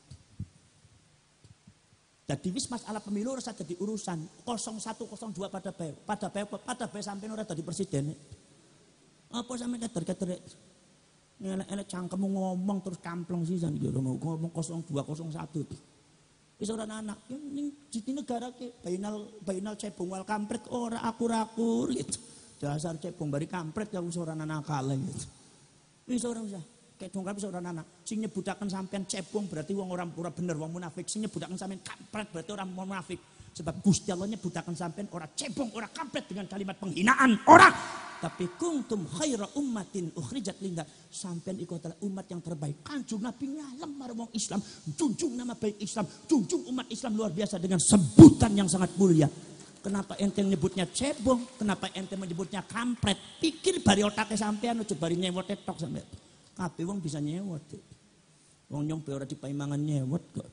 Jadi wis masalah pemilu ora jadi urusan nol satu nol dua pada bae. Pada bae pada bae sampeyan ora dadi presiden. Apa sampeyan keter-keter. Elek-elek cangkemmu ngomong terus kamplong sisan iki mau ngomong nol dua nol satu. Wis ora anak ning di negara ke bainal bainal cebong wal kampret ora akur-akur gitu. Dasar cebong bari kampret ya wis ora nakal gitu. Wis ora usah. Kayak dongkap bisa orang anak, sing nyebutaken sampean cebong berarti wong orang pura bener, wong munafik. Sing nyebutaken sampean kampret berarti orang munafik. Sebab Gusti Allah nyebutaken sampean orang cebong, orang kampret dengan kalimat penghinaan orang. Tapi kuntum khaira ummatin ukhrijat linnas. Sampean iku adalah umat yang terbaik. Kanjeng Nabi ngalem marang wong Islam, junjung nama baik Islam, junjung umat Islam luar biasa dengan sebutan yang sangat mulia. Kenapa ente menyebutnya cebong? Kenapa ente menyebutnya kampret? Pikir bari otaknya sampean aja bari nyewot tok sampean. Kabeh wong bisa nyewot. Wong nyong ora dipaimangan nyewot kok.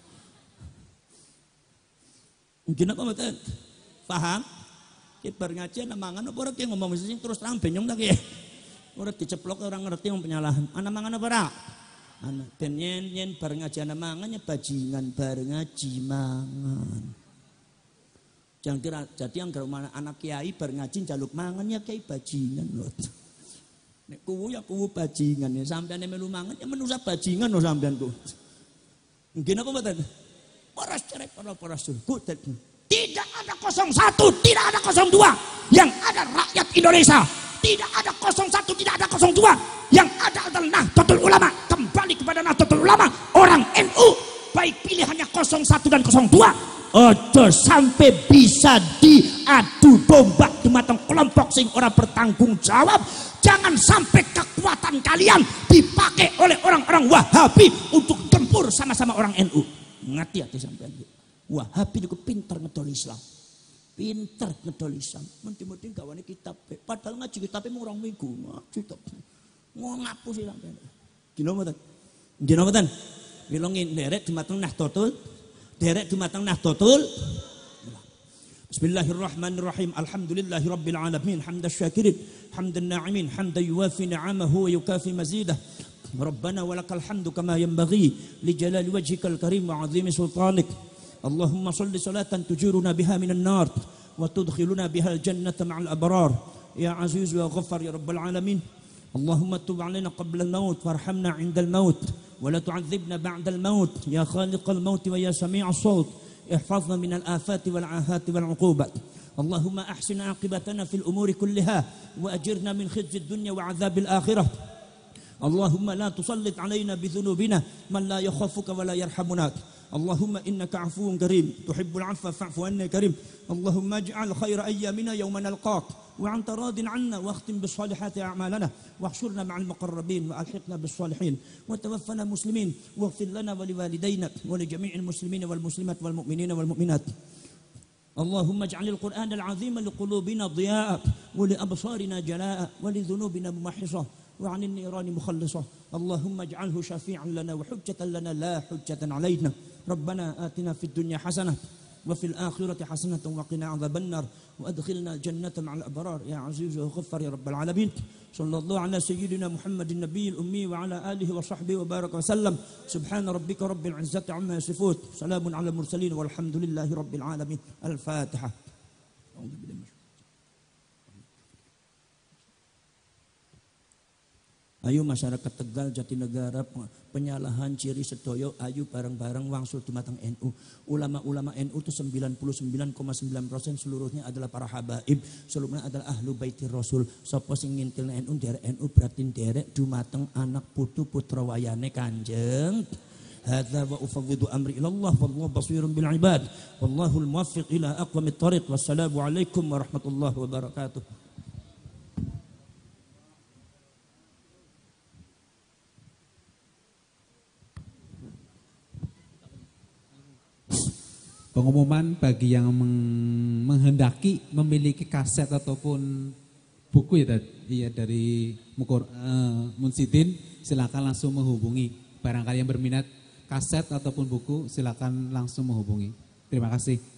Mungkin apa mboten? Paham? Ki bar ngaji ana mangan apa ora ki ngomong sing terus terang benyong ta ki. Ora diceplok orang ngerti wong penyalahan. Ana mangan apa ora? Ana ben yen bar ngaji ana mangan ya bajingan bar ngaji mangan. Jangan kira jadi yang gara anak kiai bar ngaji njaluk mangan ya kiai bajingan lho. Nek kuwu ya kuwu bajingan ya sampean melu mangan ya menusa bajingan lho sampean ku. Nggih napa mboten? Para cerek para para surga. Tidak ada nol satu, tidak ada nol dua. Yang ada rakyat Indonesia. Tidak ada nol satu, tidak ada nol dua. Yang ada adalah Nahdlatul Ulama. Kembali kepada Nahdlatul Ulama, orang N U. Baik pilihannya nol satu dan nol dua. Ojo sampai bisa diadu domba di matang kelompok sing ora bertanggung jawab. Jangan sampai kekuatan kalian dipakai oleh orang-orang Wahabi untuk tempur sama-sama orang N U. Ngati-hati sampean. Wahabi itu pinter ngedol Islam. Pinter ngedol Islam. Menti-menti gawane kitab. Padahal ngaji kitabnya mau orang minggu. Ngaji kitab. Mau ngapus sih sampean. Gino mboten? Gino mboten? Wilongin derek di matang Nahdlatul. Derek di matang Nahdlatul. Bismillahirrahmanirrahim. Alhamdulillahi rabbil alamin. Hamdas syakirin, hamdan na'imin, hamdan yuwafi ni'amahu wa yukafi mazidah. Rabbana walakal hamdu kama yanbaghi li jalali wajhikal karim wa 'azimi sultanik. اللهم صل صلاة تجيرنا بها من النار وتدخلنا بها الجنة مع الأبرار يا عزيز يا غفار يا رب العالمين. اللهم تب علينا قبل الموت وارحمنا عند الموت ولا تعذبنا بعد الموت يا خالق الموت ويا سميع الصوت. احفظنا من الآفات والعاهات والعقوبات. اللهم أحسن عاقبتنا في الأمور كلها وأجرنا من خزي الدنيا وعذاب الآخرة. اللهم لا تسلط علينا بذنوبنا من لا يخافك ولا يرحمنا. اللهم إنك عفو كريم تحب العفو فاعف عنا كريم. اللهم اجعل خير أيامنا يوم نلقاك وأنت راض عنا واختم بالصالحات أعمالنا واحشرنا مع المقربين وألحقنا بالصالحين وتوفنا مسلمين واغفر لنا ولوالدينا ولجميع المسلمين والمسلمات والمؤمنين والمؤمنات. اللهم اجعل القرآن العظيم لقلوبنا ضياء ولأبصارنا جلاء ولذنوبنا ممحصة وعن النيران مخلصة. اللهم اجعله شفيعا لنا وحجة لنا لا حجة علينا. ربنا آتنا في الدنيا حسنة وفي الآخرة حسنة وقنا عذاب النار وأدخلنا الجنة مع الأبرار يا عزيز يا غفار يا رب العالمين. صلى الله على سيدنا محمد النبي الأمي وعلى آله وصحبه وبارك وسلم. سبحان ربك رب العزة عما يصفون سلام على المرسلين والحمد لله رب العالمين. الفاتحة. Ayo masyarakat Tegal, Jatinegara, penyalahan ciri sedoyo, ayo bareng-bareng wangsul dumateng N U. Ulama-ulama N U itu sembilan puluh sembilan koma sembilan persen seluruhnya adalah para habaib, seluruhnya adalah ahlu baitir rasul. Sapa sing ngintil N U derek N U berarti derek dumateng anak putu putra wayane Kanjeng. Hadza wa ufawwidu amri ila Allah wallahu basirun bil ibad. Wallahul muwaffiq ila aqwamit thariq. Wassalamu alaikum warahmatullahi wabarakatuh. Pengumuman bagi yang menghendaki memiliki kaset ataupun buku ya, iya dari Mukur, uh, Munsidin, silakan langsung menghubungi. Barangkali yang berminat kaset ataupun buku silakan langsung menghubungi. Terima kasih.